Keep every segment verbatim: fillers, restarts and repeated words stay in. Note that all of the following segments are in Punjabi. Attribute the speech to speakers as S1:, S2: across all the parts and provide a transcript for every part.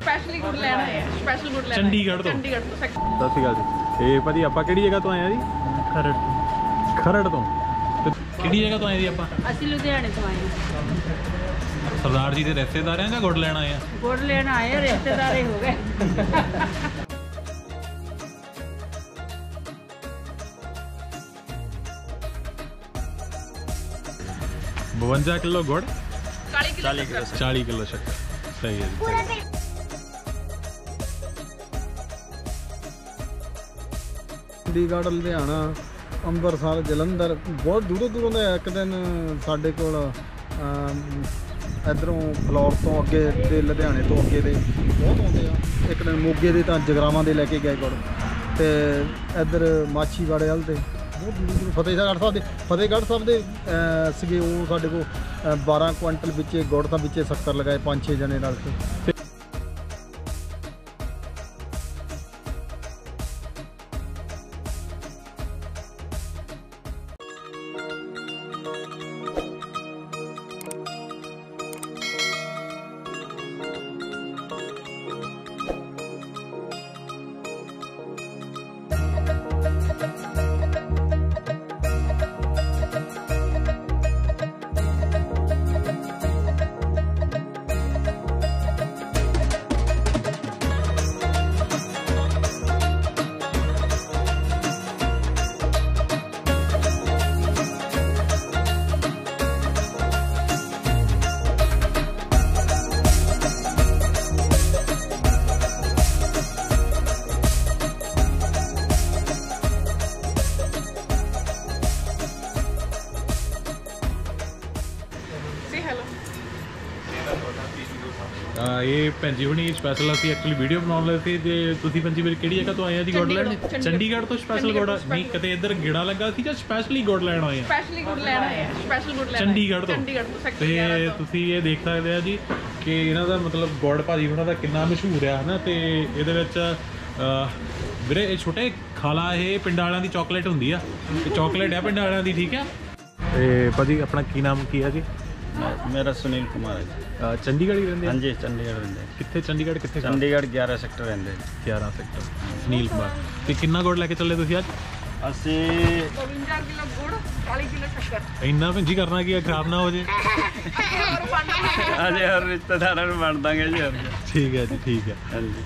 S1: ਸਪੈਸ਼ਲੀ ਗੁੜ ਲੈਣਾ ਹੈ, ਸਪੈਸ਼ਲ ਗੁੜ ਲੈਣਾ
S2: ਚੰਡੀਗੜ੍ਹ ਤੋਂ।
S1: ਚੰਡੀਗੜ੍ਹ ਤੋਂ।
S2: ਸਤਿ ਸ਼੍ਰੀ ਅਕਾਲ ਜੀ। ਇਹ ਭਾਜੀ ਆਪਾਂ ਕਿਹੜੀ ਜਗ੍ਹਾ ਤੋਂ ਆਏ ਆ ਜੀ?
S3: ਖਰੜ
S2: ਖਰੜ ਤੋਂ। ਤੇ ਕਿਹੜੀ ਜਗ੍ਹਾ ਤੋਂ ਆਏ ਜੀ ਆਪਾਂ?
S1: ਅਸੀਂ ਲੁਧਿਆਣੇ ਤੋਂ ਆਏ ਹਾਂ।
S2: ਸਰਦਾਰ ਜੀ ਦੇ ਰਿਸ਼ਤੇਦਾਰ ਆ ਜਾਂ ਗੁੜ ਲੈਣ ਆਏ ਆ?
S1: ਗੁੜ ਲੈਣ ਆਏ, ਰਿਸ਼ਤੇਦਾਰ ਹੀ ਹੋ ਗਏ।
S2: ਬਵੰਜਾ ਕਿਲੋ ਗੁੜ,
S1: ਚਾਲੀ ਕਿਲੋ
S2: ਚਾਲੀ ਕਿਲੋ ਸ਼ੱਕਰ। ਸਹੀ ਹੈ ਜੀ।
S4: ਚੰਡੀਗੜ੍ਹ, ਲੁਧਿਆਣਾ, ਅੰਮ੍ਰਿਤਸਰ, ਜਲੰਧਰ ਬਹੁਤ ਦੂਰੋਂ ਦੂਰੋਂ ਦੇ। ਇੱਕ ਦਿਨ ਸਾਡੇ ਕੋਲ ਇੱਧਰੋਂ ਫਲੋਰ ਤੋਂ ਅੱਗੇ ਤੇ ਲੁਧਿਆਣੇ ਤੋਂ ਅੱਗੇ ਦੇ ਬਹੁਤ ਆਉਂਦੇ ਆ। ਇੱਕ ਦਿਨ ਮੋਗੇ ਦੇ ਤਾਂ ਜਗਰਾਵਾਂ ਦੇ ਲੈ ਕੇ ਗਏ ਗੁੜ, ਅਤੇ ਇੱਧਰ ਮਾਛੀਵਾੜੇ ਵੱਲ ਦੇ ਬਹੁਤ ਦੂਰੋਂ ਦੂਰੋਂ ਫਤਿਹਗੜ੍ਹ ਸਾਹਿਬ ਦੇ ਫਤਿਹਗੜ੍ਹ ਸਾਹਿਬ ਦੇ ਸੀਗੇ। ਉਹ ਸਾਡੇ ਕੋਲ ਬਾਰਾਂ ਕੁਆਂਟਲ ਵਿੱਚ ਗੁੜ ਤਾਂ ਵਿੱਚੇ ਸ਼ੱਕਰ ਲਗਾਏ ਪੰਜ ਛੇ ਜਣੇ ਰਲ ਕੇ।
S2: ਇਹ ਭੈਣ ਜੀ ਹੁਣੀ ਸਪੈਸ਼ਲ ਅਸੀਂ ਐਕਚੁਅਲੀ ਵੀਡੀਓ ਬਣਾਉਣ ਲੱਗੇ ਸੀ। ਜੇ ਤੁਸੀਂ ਭੈਣ ਜੀ ਮੇਰੀ ਕਿਹੜੀ ਜਗ੍ਹਾ ਤੋਂ ਆਏ ਆ ਜੀ ਗੁੜ ਲੈਣ? ਚੰਡੀਗੜ੍ਹ ਤੋਂ ਸਪੈਸ਼ਲ ਗੁੜ ਨਹੀਂ ਕਿਤੇ ਇੱਧਰ ਗੇੜਾ ਲੱਗਾ ਸੀ ਜਾਂ ਸਪੈਸ਼ਲੀ ਗੁੜ ਲੈਣ ਆਏ ਆ?
S1: ਸਪੈਸ਼ਲੀ ਗੁੜ ਲੈਣਾ ਹੈ, ਸਪੈਸ਼ਲ ਗੁੜ ਲੈਣਾ
S2: ਚੰਡੀਗੜ੍ਹ ਤੋਂ।
S1: ਚੰਡੀਗੜ੍ਹ ਤੋਂ।
S2: ਤੇ ਤੁਸੀਂ ਇਹ ਦੇਖ ਸਕਦੇ ਆ ਜੀ ਕਿ ਇਹਨਾਂ ਦਾ ਮਤਲਬ ਗੁੜ ਭਾਜੀ ਉਹਨਾਂ ਦਾ ਕਿੰਨਾ ਮਸ਼ਹੂਰ ਆ ਹਨਾ। ਤੇ ਇਹਦੇ ਵਿੱਚ ਵੀਰੇ ਇਹ ਛੋਟੇ ਖਾਲਾ ਇਹ ਪਿੰਡਾਂ ਵਾਲਿਆਂ ਦੀ ਚਾਕਲੇਟ ਹੁੰਦੀ ਆ, ਚਾਕਲੇਟ ਆ ਪਿੰਡਾਂ ਵਾਲਿਆਂ ਦੀ। ਠੀਕ ਹੈ। ਤੇ ਭਾਜੀ ਆਪਣਾ ਕੀ ਨਾਮ ਕੀ ਆ ਜੀ?
S3: मेरा सुनील कुमार है जी।
S2: ਚੰਡੀਗੜ੍ਹ ਹੀ ਰਹਿੰਦੇ?
S3: हाँ जी चंडीगढ़ रहंदे।
S2: ਕਿੱਥੇ ਚੰਡੀਗੜ੍ਹ ਕਿੱਥੇ?
S3: चंडीगढ़ ग्यारह सेक्टर रहंदे।
S2: ग्यारह सेक्टर। सुनील कुमार। ਤੇ ਕਿੰਨਾ ਗੁੜ ਲੈ ਕੇ ਚੱਲੇ ਤੁਸੀਂ ਅੱਜ?
S3: ਅਸੀਂ
S1: ਬਵੰਜਾ ਕਿਲੋ ਗੁੜ, ਚਾਲੀ ਕਿਲੋ ਸ਼ੱਕਰ।
S2: ਇੰਨਾ ਭੰਜੀ ਕਰਨਾ ਕੀ ਹੈ, ਖਰਾਬ ਨਾ ਹੋ ਜੇ।
S3: ਅਜੇ ਹਰ ਰਿਸ਼ਤੇਦਾਰਾਂ ਨੂੰ ਵੰਡ ਦਾਂਗੇ ਜੀ।
S2: ਠੀਕ ਹੈ ਜੀ, ਠੀਕ ਹੈ।
S3: ਹਾਂਜੀ।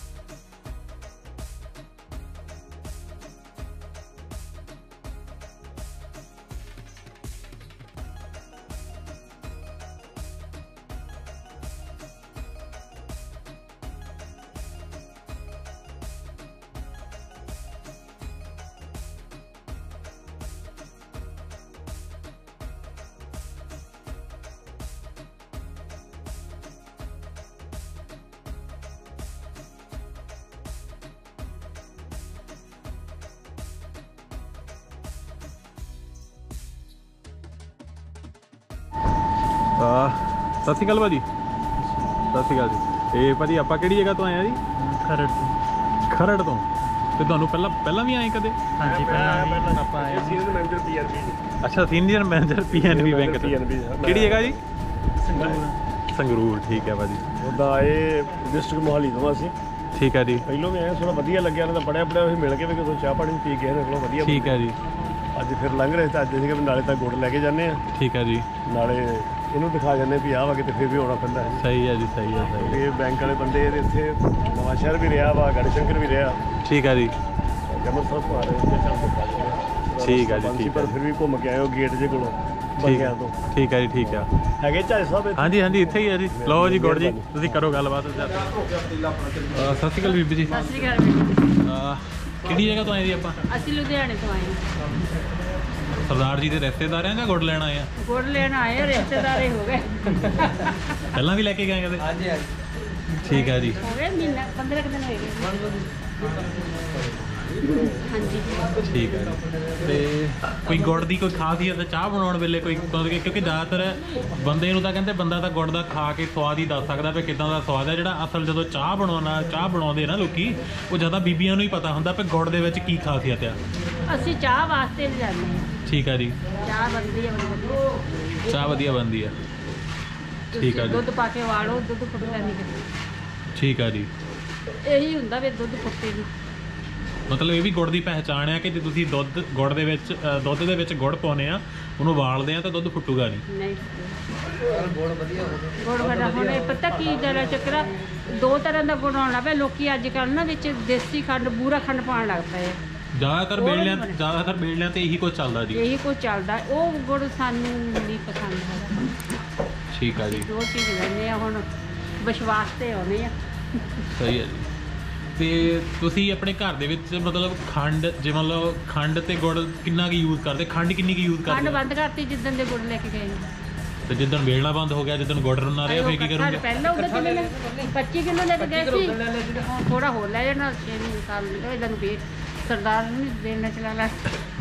S2: ਸਤਿ ਸ਼੍ਰੀ ਅਕਾਲ ਭਾਜੀ। ਸਤਿ ਸ਼੍ਰੀ ਅਕਾਲ ਜੀ। ਇਹ ਭਾਜੀ ਆਪਾਂ ਕਿਹੜੀ ਜਗ੍ਹਾ ਤੋਂ ਆਏ ਆ ਜੀ?
S3: ਖਰੜ ਤੋਂ।
S2: ਖਰੜ ਤੋਂ। ਤੇ ਤੁਹਾਨੂੰ ਪਹਿਲਾਂ ਪਹਿਲਾਂ ਵੀ ਆਏ ਕਦੇ?
S3: ਹਾਂਜੀ ਪਹਿਲਾਂ ਵੀ ਆਪਾਂ ਆਏ ਸੀ।
S4: Senior manager P N B.
S2: ਅੱਛਾ, senior manager P N B bank ਤੋਂ। ਕਿਹੜੀ ਜਗ੍ਹਾ ਜੀ?
S3: ਸੰਗਰੂਰ।
S2: ਸੰਗਰੂਰ। ਠੀਕ ਹੈ ਭਾਜੀ।
S4: ਉਹਦਾ ਇਹ ਡਿਸਟ੍ਰਿਕਟ ਮੋਹਾਲੀ ਤੋਂ ਅਸੀਂ।
S2: ਠੀਕ ਹੈ ਜੀ।
S4: ਪਹਿਲੋਂ ਵੀ ਆਏ, ਥੋੜਾ ਵਧੀਆ ਲੱਗਿਆ ਇਹਨਾਂ ਦਾ ਪੜਿਆ ਪੜਿਆ ਅਸੀਂ ਮਿਲ ਕੇ ਵੀ ਕਿਤੋਂ ਚਾਹ ਪਾਣੀ ਪੀ ਕੇ ਇਹਨਾਂ ਕੋਲੋਂ ਵਧੀਆ।
S2: ਠੀਕ ਹੈ ਜੀ।
S4: ਅੱਜ ਫਿਰ ਲੰਘ ਰਹੇ ਤਾਂ ਅੱਜ ਅਸੀਂ ਕਿ ਨਾਲੇ ਤਾਂ ਗੁੜ ਲੈ ਕੇ ਜਾਂਦੇ ਆ,
S2: ਠੀਕ ਹੈ ਜੀ।
S4: ਨਾਲੇ ਇਹਨੂੰ ਦਿਖਾ ਜਾਂਦੇ ਵੀ ਆਹ ਵਾ ਕਿਤੇ ਫਿਰ ਵੀ ਆਉਣਾ ਪੈਂਦਾ ਹੈ।
S2: ਸਹੀ ਹੈ ਜੀ, ਸਹੀ ਹੈ, ਸਹੀ ਹੈ।
S4: ਇਹ ਬੈਂਕ ਵਾਲੇ ਬੰਦੇ ਇਹਦੇ ਇੱਥੇ ਨਵਾਂ ਸ਼ਹਿਰ ਵੀ ਰਿਹਾ ਵਾ, ਗੜਸ਼ੰਕਰ ਵੀ ਰਿਹਾ।
S2: ਠੀਕ ਹੈ ਜੀ।
S4: ਜਮਰ ਸਾਹਿਬ ਆ ਰਹੇ ਉੱਥੇ ਚੱਲਦੇ।
S2: ਠੀਕ ਹੈ ਜੀ, ਠੀਕ
S4: ਪਰ ਫਿਰ ਵੀ ਘੁੰਮ ਕੇ ਆਇਓ ਗੇਟ ਜੇ ਕੋਲੋਂ ਬੰਗਿਆਂ ਤੋਂ।
S2: ਠੀਕ ਹੈ ਜੀ, ਠੀਕ ਹੈ।
S4: ਹੈਗੇ ਝਾਈ ਸਾਹਿਬ?
S2: ਹਾਂਜੀ ਹਾਂਜੀ, ਇੱਥੇ ਹੀ ਹੈ ਜੀ। ਲਓ ਜੀ ਗੁੜ ਜੀ, ਤੁਸੀਂ ਕਰੋ ਗੱਲਬਾਤ। ਸਤਿ ਸ਼੍ਰੀ ਅਕਾਲ ਬੀਬੀ ਜੀ।
S1: ਸਤਿ ਸ਼੍ਰੀ ਅਕਾਲ ਬੀਬੀ।
S2: ਕਿਹੜੀ ਜਗ੍ਹਾ ਤੋਂ ਆਏ ਜੀ ਆਪਾਂ?
S1: ਅਸੀਂ ਲੁਧਿਆਣੇ ਤੋਂ ਆਏ ਹਾਂ।
S2: ਸਰਦਾਰ ਜੀ ਦੇ ਰਿਸ਼ਤੇਦਾਰ ਆ ਜਾਂ ਗੁੜ ਲੈਣ ਆਏ ਆ?
S1: ਗੁੜ ਲੈਣ ਆਏ, ਰਿਸ਼ਤੇਦਾਰ ਹੀ ਹੋ ਗਏ।
S2: ਪਹਿਲਾਂ ਵੀ ਲੈ ਕੇ ਗਏ ਕਦੇ?
S3: ਹਾਂਜੀ ਹਾਂਜੀ।
S2: ਠੀਕ ਹੈ ਜੀ।
S1: ਹੋ ਗਏ ਮਹੀਨਾ ਪੰਦਰਾਂ ਦਿਨ ਹੋਏ ਗਏ। ਹਾਂਜੀ
S2: ਠੀਕ ਹੈ। ਤੇ ਕੋਈ ਗੁੜ ਦੀ ਕੋਈ ਖਾਸੀਅਤ ਚਾਹ ਬਣਾਉਣ ਵੇਲੇ ਕੋਈ, ਕਿਉਂਕਿ ਜ਼ਿਆਦਾਤਰ ਬੰਦੇ ਨੂੰ ਤਾਂ ਕਹਿੰਦੇ ਬੰਦਾ ਤਾਂ ਗੁੜ ਦਾ ਖਾ ਕੇ ਸਵਾਦ ਹੀ ਦੱਸ ਸਕਦਾ ਵੀ ਕਿੱਦਾਂ ਦਾ ਸਵਾਦ ਹੈ। ਜਿਹੜਾ ਅਸਲ ਜਦੋਂ ਚਾਹ ਬਣਾਉਣਾ ਚਾਹ ਬਣਾਉਂਦੇ ਨਾ ਲੋਕੀ, ਉਹ ਜ਼ਿਆਦਾ ਬੀਬੀਆਂ ਨੂੰ ਹੀ ਪਤਾ ਹੁੰਦਾ ਵੀ ਗੁੜ ਦੇ ਵਿੱਚ ਕੀ ਖਾਸੀਅਤ ਆ।
S1: ਅਸੀਂ ਚਾਹ ਵਾਸਤੇ ਜਾਂਦੇ ਹਾਂ।
S2: ਠੀਕ ਹੈ ਜੀ।
S1: ਚਾਹ ਬਣਦੀ ਹੈ,
S2: ਚਾਹ ਵਧੀਆ ਬਣਦੀ ਆ। ਠੀਕ ਹੈ ਜੀ।
S1: ਦੁੱਧ ਪਾ ਕੇ ਵਾਲੋ, ਦੁੱਧ ਫੁੱਟਦਾ ਨਹੀਂ ਕਿਤੇ।
S2: ਠੀਕ ਆ ਜੀ।
S1: ਇਹੀ ਹੁੰਦਾ ਵੀ ਦੁੱਧ ਫੁੱਟੇ ਨੂੰ।
S2: ਮਤਲਬ ਇਹ ਵੀ ਗੁੜ ਦੀ ਪਹਿਚਾਣ ਆ ਕਿ ਜੇ ਤੁਸੀਂ ਦੁੱਧ ਗੁੜ ਦੇ ਵਿੱਚ ਅ, ਦੁੱਧ ਦੇ ਵਿੱਚ ਗੁੜ ਪਾਉਂਦੇ ਆ, ਉਹਨੂੰ ਉਬਾਲਦੇ ਆ ਤਾਂ ਦੁੱਧ ਫੁੱਟੂਗਾ ਨਹੀਂ।
S1: ਨਹੀਂ ਗੁੜ ਵਧੀਆ ਗੁੜ ਬੜਾ ਹੁਣ ਇਹ ਪਤਾ ਕੀ ਜਰਾ ਚੱਕਰਾ ਦੋ ਤਰ੍ਹਾਂ ਦਾ ਗੁੜ ਆਉਣਾ ਪਿਆ। ਲੋਕੀ ਅੱਜ ਕੱਲ੍ਹ ਨਾ ਵਿੱਚ ਦੇਸੀ ਖੰਡ ਬੂਰਾ ਖੰਡ ਪਾਉਣ ਲੱਗ ਪਏ ਆ।
S2: ਜ਼ਿਆਦਾਤਰ ਬੇੜਿਆਂ ਜ਼ਿਆਦਾਤਰ ਬੇੜਿਆਂ ਤੇ ਇਹੀ ਕੁਝ ਚੱਲਦਾ ਜੀ।
S1: ਇਹੀ ਕੁਝ ਚੱਲਦਾ, ਉਹ ਗੁੜ ਸਾਨੂੰ ਨਹੀਂ ਪਸੰਦ ਹੈਗਾ।
S2: ਠੀਕ ਆ ਜੀ।
S1: ਦੋ ਚੀਜ਼ ਲੈਂਦੇ ਆ ਹੁਣ, ਵਿਸ਼ਵਾਸ ਤੇ ਆਉਣੇ ਆ।
S2: ਸਹੀ ਹੈ ਜੀ। ਤੇ ਤੁਸੀਂ ਆਪਣੇ ਘਰ ਦੇ ਵਿੱਚ ਮਤਲਬ ਖੰਡ ਜੇ ਮਤਲਬ ਖੰਡ ਤੇ ਗੁੜ ਕਿੰਨਾ ਕੁ ਯੂਜ਼ ਕਰਦੇ? ਖੰਡ ਕਿੰਨੀ ਕੁ ਯੂਜ਼
S1: ਖੰਡ
S2: ਕਰਦੇ?
S1: ਬੰਦ ਕਰਤੀ ਜਿੱਦਣ ਦੇ ਗੁੜ ਲੈ ਕੇ ਗਏ ਨੇ।
S2: ਤੇ ਜਿੱਦਣ ਵੇਲਣਾ ਬੰਦ ਹੋ ਗਿਆ, ਜਿੱਦਣ ਗੁੜ ਰੁੰਨਾ ਰਿਹਾ, ਫੇਰ ਕੀ ਕਰੋਗੇ?
S1: ਪਹਿਲਾਂ ਉਹਦੇ ਕਿੰਨੇ ਲੈ ਪੱਚੀ ਕਿਲੋ ਲੈ ਕੇ ਗਏ ਸੀ, ਹੁਣ ਥੋੜਾ ਹੋਰ ਲੈ ਜਾਣਾ। ਛੇ ਸਾਲ ਨਿਕਲ ਇਹਦਾ ਨੂੰ ਵੀ ਸਰਦਾਰ ਨੂੰ ਦੇਣਾ ਚਲਾ ਲੈ।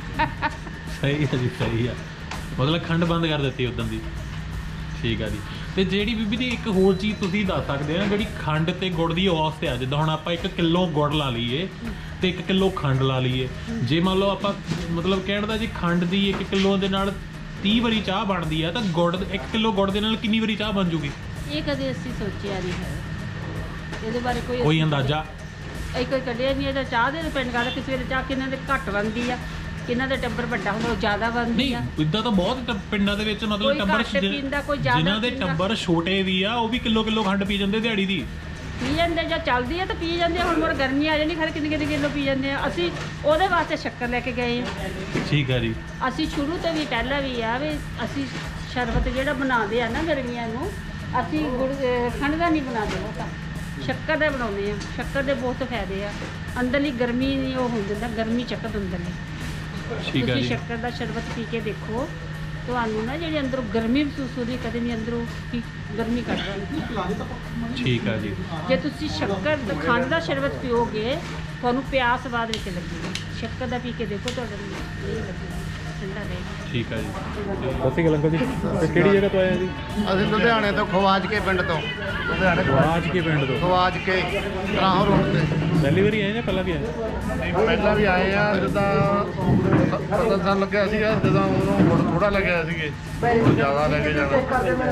S2: ਸਹੀ ਹੈ ਜੀ, ਸਹੀ ਆ। ਮਤਲਬ ਖੰਡ ਬੰਦ ਕਰ ਦਿੱਤੀ ਉਦੋਂ ਦੀ। ਠੀਕ ਆ ਜੀ। ਤੇ ਜਿਹੜੀ ਬੀਬੀ ਦੀ ਇੱਕ ਹੋਰ ਚੀਜ਼ ਤੁਸੀਂ ਦੱਸ ਸਕਦੇ ਆ, ਜਿਹੜੀ ਖੰਡ ਤੇ ਗੁੜ ਦੀ ਔਸਤ ਆ, ਜਿੱਦਾਂ ਹੁਣ ਆਪਾਂ ਇੱਕ ਕਿਲੋ ਗੁੜ ਲਾ ਲਈਏ ਤੇ ਇੱਕ ਕਿਲੋ ਖੰਡ ਲਾ ਲਈਏ, ਜੇ ਮੰਨ ਲਓ ਆਪਾਂ ਮਤਲਬ ਕਹਿਣ ਦਾ ਜੀ ਖੰਡ ਦੀ ਇੱਕ ਕਿਲੋ ਦੇ ਨਾਲ ਤੀਹ ਵਾਰੀ ਚਾਹ ਬਣਦੀ ਆ, ਤਾਂ ਗੁੜ ਇੱਕ ਕਿਲੋ ਗੁੜ ਦੇ ਨਾਲ ਕਿੰਨੀ ਵਾਰੀ ਚਾਹ ਬਣ ਜੂਗੀ?
S1: ਇਹ ਕਦੇ ਅਸੀਂ ਸੋਚਿਆ ਨਹੀਂ ਹੈ, ਇਹਦੇ ਬਾਰੇ ਕੋਈ
S2: ਕੋਈ ਅੰਦਾਜ਼ਾ
S1: ਇਹ ਕੋਈ ਕੱਢਿਆ ਨਹੀਂ। ਇਹਦਾ ਚਾਹ ਦੇ ਪਿੰਡ ਗੱਲ ਕਿਸੇ ਵੇਲੇ ਚਾਹ ਕਿੰਨਾਂ ਦੇ ਘੱਟ ਬਣਦੀ ਆ, ਕਿੰਨਾਂ ਦਾ ਟੱਬਰ ਵੱਡਾ ਹੁੰਦਾ ਉਹ ਜ਼ਿਆਦਾ ਬਣਦੀ
S2: ਨਹੀਂ।
S1: ਆ।
S2: ਇਦਾਂ ਤਾਂ ਬਹੁਤ ਟ- ਪਿੰਡਾਂ ਦੇ ਵਿੱਚ ਮਤਲਬ
S1: ਕੋਈ
S2: ਟੱਬਰ
S1: ਘੱਟ ਪੀਂਦਾ, ਕੋਈ ਜ਼ਿਆਦਾ
S2: ਜਿਨ੍ਹਾਂ ਦੇ
S1: ਪੀਂਦਾ।
S2: ਟੱਬਰ ਛੋਟੇ ਵੀ ਆ, ਉਹ ਵੀ ਕਿਲੋ ਕਿਲੋ ਖੰਡ ਪੀ ਜਾਂਦੇ ਦਿਹਾੜੀ ਦੀ।
S1: ਪੀ ਜਾਂਦੇ ਜਾਂ ਚੱਲਦੀ ਆ ਤਾਂ ਪੀ ਜਾਂਦੇ ਆ। ਹੁਣ ਮੋਰ ਗਰਮੀ ਆ ਜਾਣੀ, ਖਰੇ ਕਿੰਨੇ ਕਿੰਨੇ ਕਿਲੋ ਪੀ ਜਾਂਦੇ ਆ। ਅਸੀਂ ਉਹਦੇ ਵਾਸਤੇ ਸ਼ੱਕਰ ਲੈ ਕੇ ਗਏ ਆ।
S2: ਠੀਕ ਆ ਜੀ।
S1: ਅਸੀਂ ਸ਼ੁਰੂ ਤੋਂ ਵੀ ਪਹਿਲਾਂ ਵੀ ਆ ਵੀ ਅਸੀਂ ਸ਼ਰਬਤ ਜਿਹੜਾ ਬਣਾਉਂਦੇ ਆ ਨਾ ਗਰਮੀਆਂ ਨੂੰ, ਅਸੀਂ ਗੁੜ ਅਹ ਖੰਡ ਦਾ ਨਹੀਂ ਬਣਾਉਂਦੇ, ਉਹ ਤਾਂ ਸ਼ੱਕਰ ਦਾ ਬਣਾਉਂਦੇ ਆ। ਸ਼ੱਕਰ ਦੇ ਬਹੁਤ ਫਾਇਦੇ ਆ, ਅੰਦਰਲੀ ਗਰਮੀ ਨਹੀਂ ਉਹ ਹੋ ਜਾਂਦਾ, ਗਰਮੀ ਚੱਕਦ ਅੰਦਰਲੀ।
S2: ਠੀਕ ਆ
S1: ਤੁਸੀਂ
S2: ਜੀ।
S1: ਸ਼ੱਕਰ ਦਾ ਸ਼ਰਬਤ ਪੀ ਕੇ ਦੇਖੋ, ਤੁਹਾਨੂੰ ਨਾ ਜਿਹੜੀ ਅੰਦਰੋਂ ਗਰਮੀ ਮਹਿਸੂਸ ਹੋਦੀ, ਕਦੇ ਨਹੀਂ ਅੰਦਰੋਂ ਕੀ ਗਰਮੀ ਕੱਢਦਾ।
S2: ਠੀਕ ਆ ਜੀ।
S1: ਜੇ ਤੁਸੀਂ ਸ਼ੱਕਰ ਤੇ ਖੰਡ ਦਾ ਸ਼ਰਬਤ ਪੀਓਗੇ, ਤੁਹਾਨੂੰ ਪਿਆਸ ਬਾਅਦ ਵਿੱਚ ਲੱਗੇਗੀ। ਸ਼ੱਕਰ ਦਾ ਪੀ ਕੇ ਦੇਖੋ, ਤੁਹਾਡੇ ਨਹੀਂ ਲੱਗੇਗਾ, ਠੰਡਾ ਰਹੇਗਾ।
S2: ਠੀਕ ਆ ਜੀ। ਸਤਿ ਗੱਲ ਅੰਕਲ ਜੀ। ਤੇ ਕਿਹੜੀ ਜਗ੍ਹਾ ਤੋਂ ਆਏ ਜੀ?
S5: ਅਸੀਂ ਲੁਧਿਆਣੇ ਤੋਂ ਖਵਾਜ ਕੇ ਪਿੰਡ ਤੋਂ ਲੁਧਿਆਣੇ
S2: ਖਵਾਜ ਕੇ ਪਿੰਡ ਤੋਂ।
S5: ਖਵਾਜ ਕੇ ਰਾਹੋਂ ਰੋਡ ਤੇ।
S2: ਪਹਿਲੀ ਵਾਰੀ ਆਏ ਜਾਂ ਪਹਿਲਾਂ ਵੀ ਆਏ?
S5: ਨਹੀਂ, ਪਹਿਲਾਂ ਵੀ ਆਏ ਆ। ਜਿੱਦਾਂ ਪਤਾ ਸਾਨੂੰ ਲੱਗਿਆ ਸੀਗਾ, ਜਦੋਂ ਉਦੋਂ ਗੁੜ ਥੋੜਾ ਲੱਗਿਆ ਸੀਗੇ, ਉਹ ਜ਼ਿਆਦਾ ਲੈ ਕੇ ਜਾਣਾ।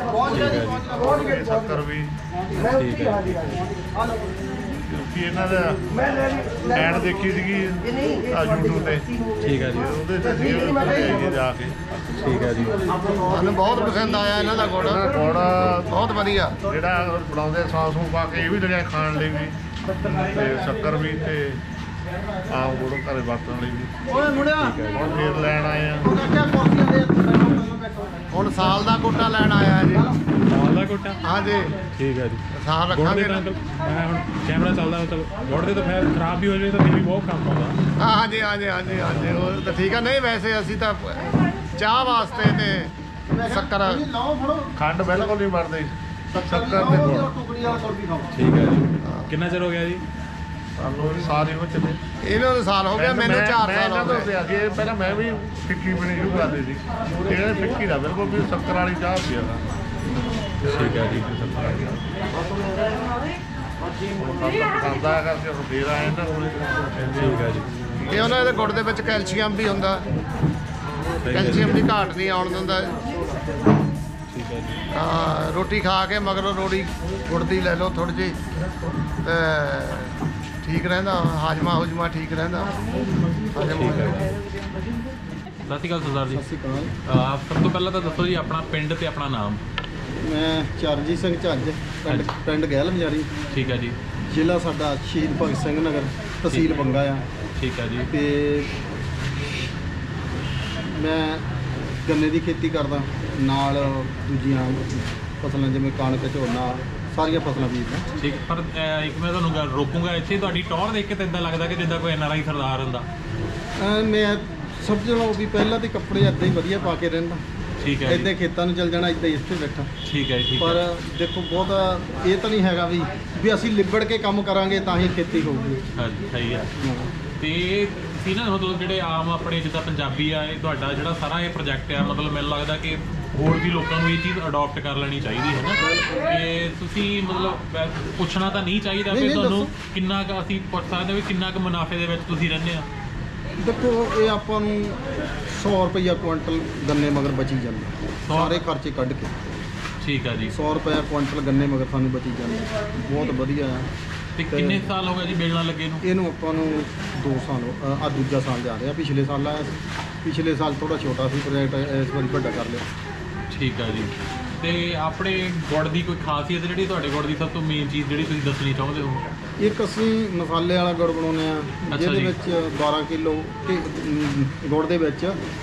S5: ਤੇ ਸ਼ੱਕਰ ਵੀ
S2: ਠੀਕ ਹੈ ਜੀ।
S5: ਕਿਉਂਕਿ ਇਹਨਾਂ ਦਾ ਐਡ ਦੇਖੀ ਸੀਗੀ ਆ YouTube ਤੇ।
S2: ਠੀਕ ਆ ਜੀ।
S5: ਉਹਦੇ ਤੇ ਸੀ ਉਹ ਜਾ ਕੇ।
S2: ਠੀਕ ਆ ਜੀ।
S5: ਸਾਨੂੰ ਬਹੁਤ ਪਸੰਦ ਆਇਆ ਇਹਨਾਂ ਦਾ ਗੁੜ। ਗੁੜ ਬਹੁਤ ਵਧੀਆ, ਜਿਹੜਾ ਬਣਾਉਂਦੇ ਸੌਸ ਨੂੰ ਪਾ ਕੇ, ਇਹ ਵੀ ਲਿਆ ਖਾਣ ਲਈ ਵੀ, ਤੇ ਸ਼ੱਕਰ ਵੀ, ਤੇ ਆਮ ਗੁੜ ਘਰੇ ਵਰਤਣ ਲਈ ਵੀ।
S4: ਓਏ ਮੁੰਡਿਆ,
S5: ਹੁਣ ਫੇਰ ਲੈਣ ਆਏ ਆ।
S4: ਕਿਆ ਕੁਰਸੀਆਂ ਦੇ
S5: ਹੁਣ ਸਾਲ ਦਾ ਕੋਟਾ ਲੈਣ ਆਇਆ ਜੀ।
S2: ਮਾਲ ਦਾ ਕੋਟਾ?
S5: ਹਾਂਜੀ,
S2: ਠੀਕ ਆ ਜੀ।
S5: ਸਾਲ
S2: ਗੁੜ ਦੇ
S5: ਰੱਖਾਂਗੇ।
S2: ਤਾਂ ਅੰਕਲ ਮੈਂ ਹੁਣ ਕੈਮਰਾ ਚੱਲਦਾ ਮਤਲਬ ਗੁੜ ਦੇ ਤਾਂ ਫਿਰ ਖਰਾਬ ਵੀ ਹੋ ਜਾਵੇ ਤਾਂ ਫਿਰ ਵੀ ਬਹੁਤ ਕੰਮ ਆਉਂਦਾ।
S5: ਹਾਂ, ਹਾਂਜੀ ਹਾਂਜੀ ਹਾਂਜੀ ਹਾਂਜੀ, ਉਹ ਤਾਂ ਠੀਕ ਆ। ਨਹੀਂ, ਵੈਸੇ ਅਸੀਂ ਤਾਂ ਚਾਹ ਵਾਸਤੇ ਤੇ ਸ਼ੱਕਰ
S4: ਲਾਓ ਫੜੋ,
S5: ਖੰਡ ਬਿਲਕੁਲ ਨਹੀਂ ਵਰਤਦੇ, ਸ਼ੱਕਰ ਤੇ ਗੁੜ।
S4: ਟੁਕੜੀ ਵਾਲਾ ਕੁਲਫੀ ਖਾਓ।
S2: ਠੀਕ ਆ ਜੀ। ਕਿੰਨਾ ਚਿਰ ਹੋ ਗਿਆ ਜੀ?
S5: ਸਾਨੂੰ ਸਾਰੇ ਉਹ ਚੱਲੇ। ਇਹਨਾਂ ਨੂੰ ਸਾਲ ਹੋ ਗਿਆ, ਮੈਨੂੰ ਚਾਰ ਸਾਲ ਹੋ ਗਏ। ਅੱਗੇ ਪਹਿਲਾਂ ਮੈਂ ਵੀ ਫਿੱਕੀ ਪੀਣੀ ਸ਼ੁਰੂ ਕਰਦੀ ਸੀ। ਇਹਨਾਂ ਨੇ ਫਿੱਕੀ ਦਾ ਬਿਲਕੁਲ ਵੀ ਸ਼ੱਕਰ ਵਾਲੀ ਚਾਹ ਪੀਆ ਦਾ।
S2: ਠੀਕ ਆ ਜੀ।
S5: ਖਾਂਦਾ ਕਰਕੇ ਫੇਰ ਆਏ ਇਹਨਾਂ ਕੋਲ।
S2: ਠੀਕ ਆ ਜੀ।
S5: ਇਹ ਉਹਨਾਂ ਦੇ ਗੁੜ ਦੇ ਵਿੱਚ ਕੈਲਸ਼ੀਅਮ ਵੀ ਹੁੰਦਾ,
S2: ਸਹੀ ਆ ਜੀ।
S5: ਕੈਲਸ਼ੀਅਮ ਦੀ ਘਾਟ ਨਹੀਂ ਆਉਣ ਦਿੰਦਾ।
S2: ਠੀਕ ਆ ਜੀ।
S5: ਹਾਂ, ਰੋਟੀ ਖਾ ਕੇ ਮਗਰੋਂ ਰੋੜੀ ਗੁੜ ਦੀ ਲੈ ਲਓ ਥੋੜੀ ਜਿਹੀ, ਤੇ ਠੀਕ ਰਹਿੰਦਾ, ਹਾਜਮਾ ਹੁਜਮਾ ਠੀਕ ਰਹਿੰਦਾ। ਹਜਮ ਹੋ ਜਾਂਦਾ।
S2: ਸਤਿ ਸ਼੍ਰੀ ਅਕਾਲ ਸਰਦਾਰ ਜੀ।
S4: ਸਤਿ ਸ਼੍ਰੀ ਅਕਾਲ।
S2: ਅਹ ਸਭ ਤੋਂ ਪਹਿਲਾਂ ਤਾਂ ਦੱਸੋ ਜੀ ਆਪਣਾ ਪਿੰਡ ਤੇ ਆਪਣਾ ਨਾਮ।
S4: ਮੈਂ ਚਰਨਜੀਤ ਸਿੰਘ ਝੱਜ, ਪਿੰਡ ਪਿੰਡ ਗਹਿਲ ਮਜਾਰੀ,
S2: ਠੀਕ ਆ ਜੀ।
S4: ਜ਼ਿਲ੍ਹਾ ਸਾਡਾ ਸ਼ਹੀਦ ਭਗਤ ਸਿੰਘ ਨਗਰ, ਤਹਿਸੀਲ ਬੰਗਾ ਆ।
S2: ਠੀਕ ਆ ਜੀ।
S4: ਤੇ ਮੈਂ ਗੰਨੇ ਦੀ ਖੇਤੀ ਕਰਦਾ, ਨਾਲ ਦੂਜੀਆਂ ਫਸਲਾਂ ਜਿਵੇਂ ਕਣਕ, ਝੋਨਾ, ਸਾਰੀਆਂ ਫਸਲਾਂ ਬੀਜਦਾ।
S2: ਠੀਕ, ਪਰ ਅਹ, ਇੱਕ ਮੈਂ ਤੁਹਾਨੂੰ ਗੱਲ ਰੋਕੂੰਗਾ ਇੱਥੇ। ਤੁਹਾਡੀ ਟੌਰ ਦੇਖ ਕੇ ਤਾਂ ਇਦਾਂ ਲੱਗਦਾ ਕਿ ਜਿੱਦਾਂ ਕੋਈ ਐਨ ਆਰ ਆਈ ਸਰਦਾਰ ਹੁੰਦਾ।
S4: ਅਹ ਮੈਂ ਸਮਝ ਲਓ ਵੀ ਪਹਿਲਾਂ ਤੇ ਕੱਪੜੇ ਏਦਾਂ ਹੀ ਵਧੀਆ ਪਾ ਕੇ ਰਹਿੰਦਾ,
S2: ਠੀਕ ਹੈ
S4: ਏਦਾਂ ਖੇਤਾਂ ਨੂੰ ਚੱਲ ਜਾਣਾ, ਏਦਾਂ ਹੀ ਇੱਥੇ ਬੈਠਾ।
S2: ਠੀਕ ਹੈ ਠੀਕ
S4: ਪਰ
S2: ਹੈ।
S4: ਦੇਖੋ ਬਹੁਤਾ ਇਹ ਤਾਂ ਨਹੀਂ ਹੈਗਾ ਵੀ ਵੀ ਅਸੀਂ ਲਿਬੜ ਕੇ ਕੰਮ ਕਰਾਂਗੇ ਤਾਂ ਹੀ ਖੇਤੀ ਹੋਊਗੀ।
S2: ਹਾਂਜੀ ਸਹੀ ਆ।
S4: ਹਾਂ।
S2: ਤੇ ਸੀ ਨਾ ਮਤਲਬ ਜਿਹੜੇ ਆਮ ਆਪਣੇ ਜਿੱਦਾਂ ਪੰਜਾਬੀ ਆ, ਇਹ ਤੁਹਾਡਾ ਜਿਹੜਾ ਸਾਰਾ ਇਹ ਪ੍ਰੋਜੈਕਟ ਆ, ਮਤਲਬ ਮੈਨੂੰ ਲੱਗਦਾ ਕਿ ਹੋਰ ਵੀ ਲੋਕਾਂ ਨੂੰ ਇਹ ਚੀਜ਼ ਅਡਾਪਟ ਕਰ ਲੈਣੀ ਚਾਹੀਦੀ ਹੈ ਨਾ। ਕਿ ਤੁਸੀਂ ਮਤਲਬ ਵੈ- ਪੁੱਛਣਾ ਤਾਂ ਨਹੀਂ ਚਾਹੀਦਾ
S4: ਨਹੀਂ,
S2: ਕਿ
S4: ਨਹੀਂ,
S2: ਤੁਹਾਨੂੰ
S4: ਦੱਸੋ।
S2: ਕਿੰਨਾ ਕੁ ਅਸੀਂ ਪੁੱਛ ਸਕਦੇ ਵੀ ਕਿੰਨਾ ਕੁ ਮੁਨਾਫੇ ਦੇ ਵਿੱਚ ਤੁਸੀਂ ਰਹਿੰਦੇ ਆ।
S4: ਦੇਖੋ ਇਹ ਆਪਾਂ ਨੂੰ ਸੌ ਰੁਪਈਆ ਕੁਇੰਟਲ ਗੰਨੇ ਮਗਰ ਬਚੀ ਜਾਂਦਾ, ਸਾਰੇ ਖਰਚੇ ਕੱਢ ਕੇ।
S2: ਠੀਕ ਆ ਜੀ।
S4: ਸੌ ਰੁਪਏ ਕੁਆਂਟਲ ਗੰਨੇ ਮਗਰ ਸਾਨੂੰ ਬਚੀ ਜਾਂਦੇ, ਬਹੁਤ ਵਧੀਆ ਆ।
S2: ਤੇ ਕਿੰਨੇ ਸਾਲ ਹੋ ਗਏ ਜੀ ਬੇਲਣਾ ਲੱਗੇ ਨੂੰ?
S4: ਇਹਨੂੰ ਆਪਾਂ ਨੂੰ ਦੋ ਸਾਲ ਆ, ਦੂਜਾ ਸਾਲ ਜਾ ਰਿਹਾ। ਪਿਛਲੇ ਸਾਲ ਆਇਆ ਸੀ, ਪਿਛਲੇ ਸਾਲ ਥੋੜਾ ਛੋਟਾ ਸੀ ਪ੍ਰੋਜੈਕਟ, ਇਸ ਵਾਰੀ ਵੱਡਾ ਕਰ ਲਿਆ।
S2: ਠੀਕ ਆ ਜੀ। ਤੇ ਆਪਣੇ ਗੁੜ ਦੀ ਕੋਈ ਖਾਸੀਅਤ ਜਿਹੜੀ ਤੁਹਾਡੇ ਗੁੜ ਦੀ ਸਭ ਤੋਂ ਮੇਨ ਚੀਜ਼ ਜਿਹੜੀ ਤੁਸੀਂ ਦੱਸਣੀ ਚਾਹੁੰਦੇ ਹੋ?
S4: ਇੱਕ ਅਸੀਂ ਮਸਾਲੇ ਵਾਲਾ ਗੁੜ ਬਣਾਉਂਦੇ ਆ, ਜਿਹਦੇ
S2: ਜੀ।
S4: ਵਿੱਚ ਬਾਰਾਂ ਕਿਲੋ ਗੁੜ ਦੇ ਵਿੱਚ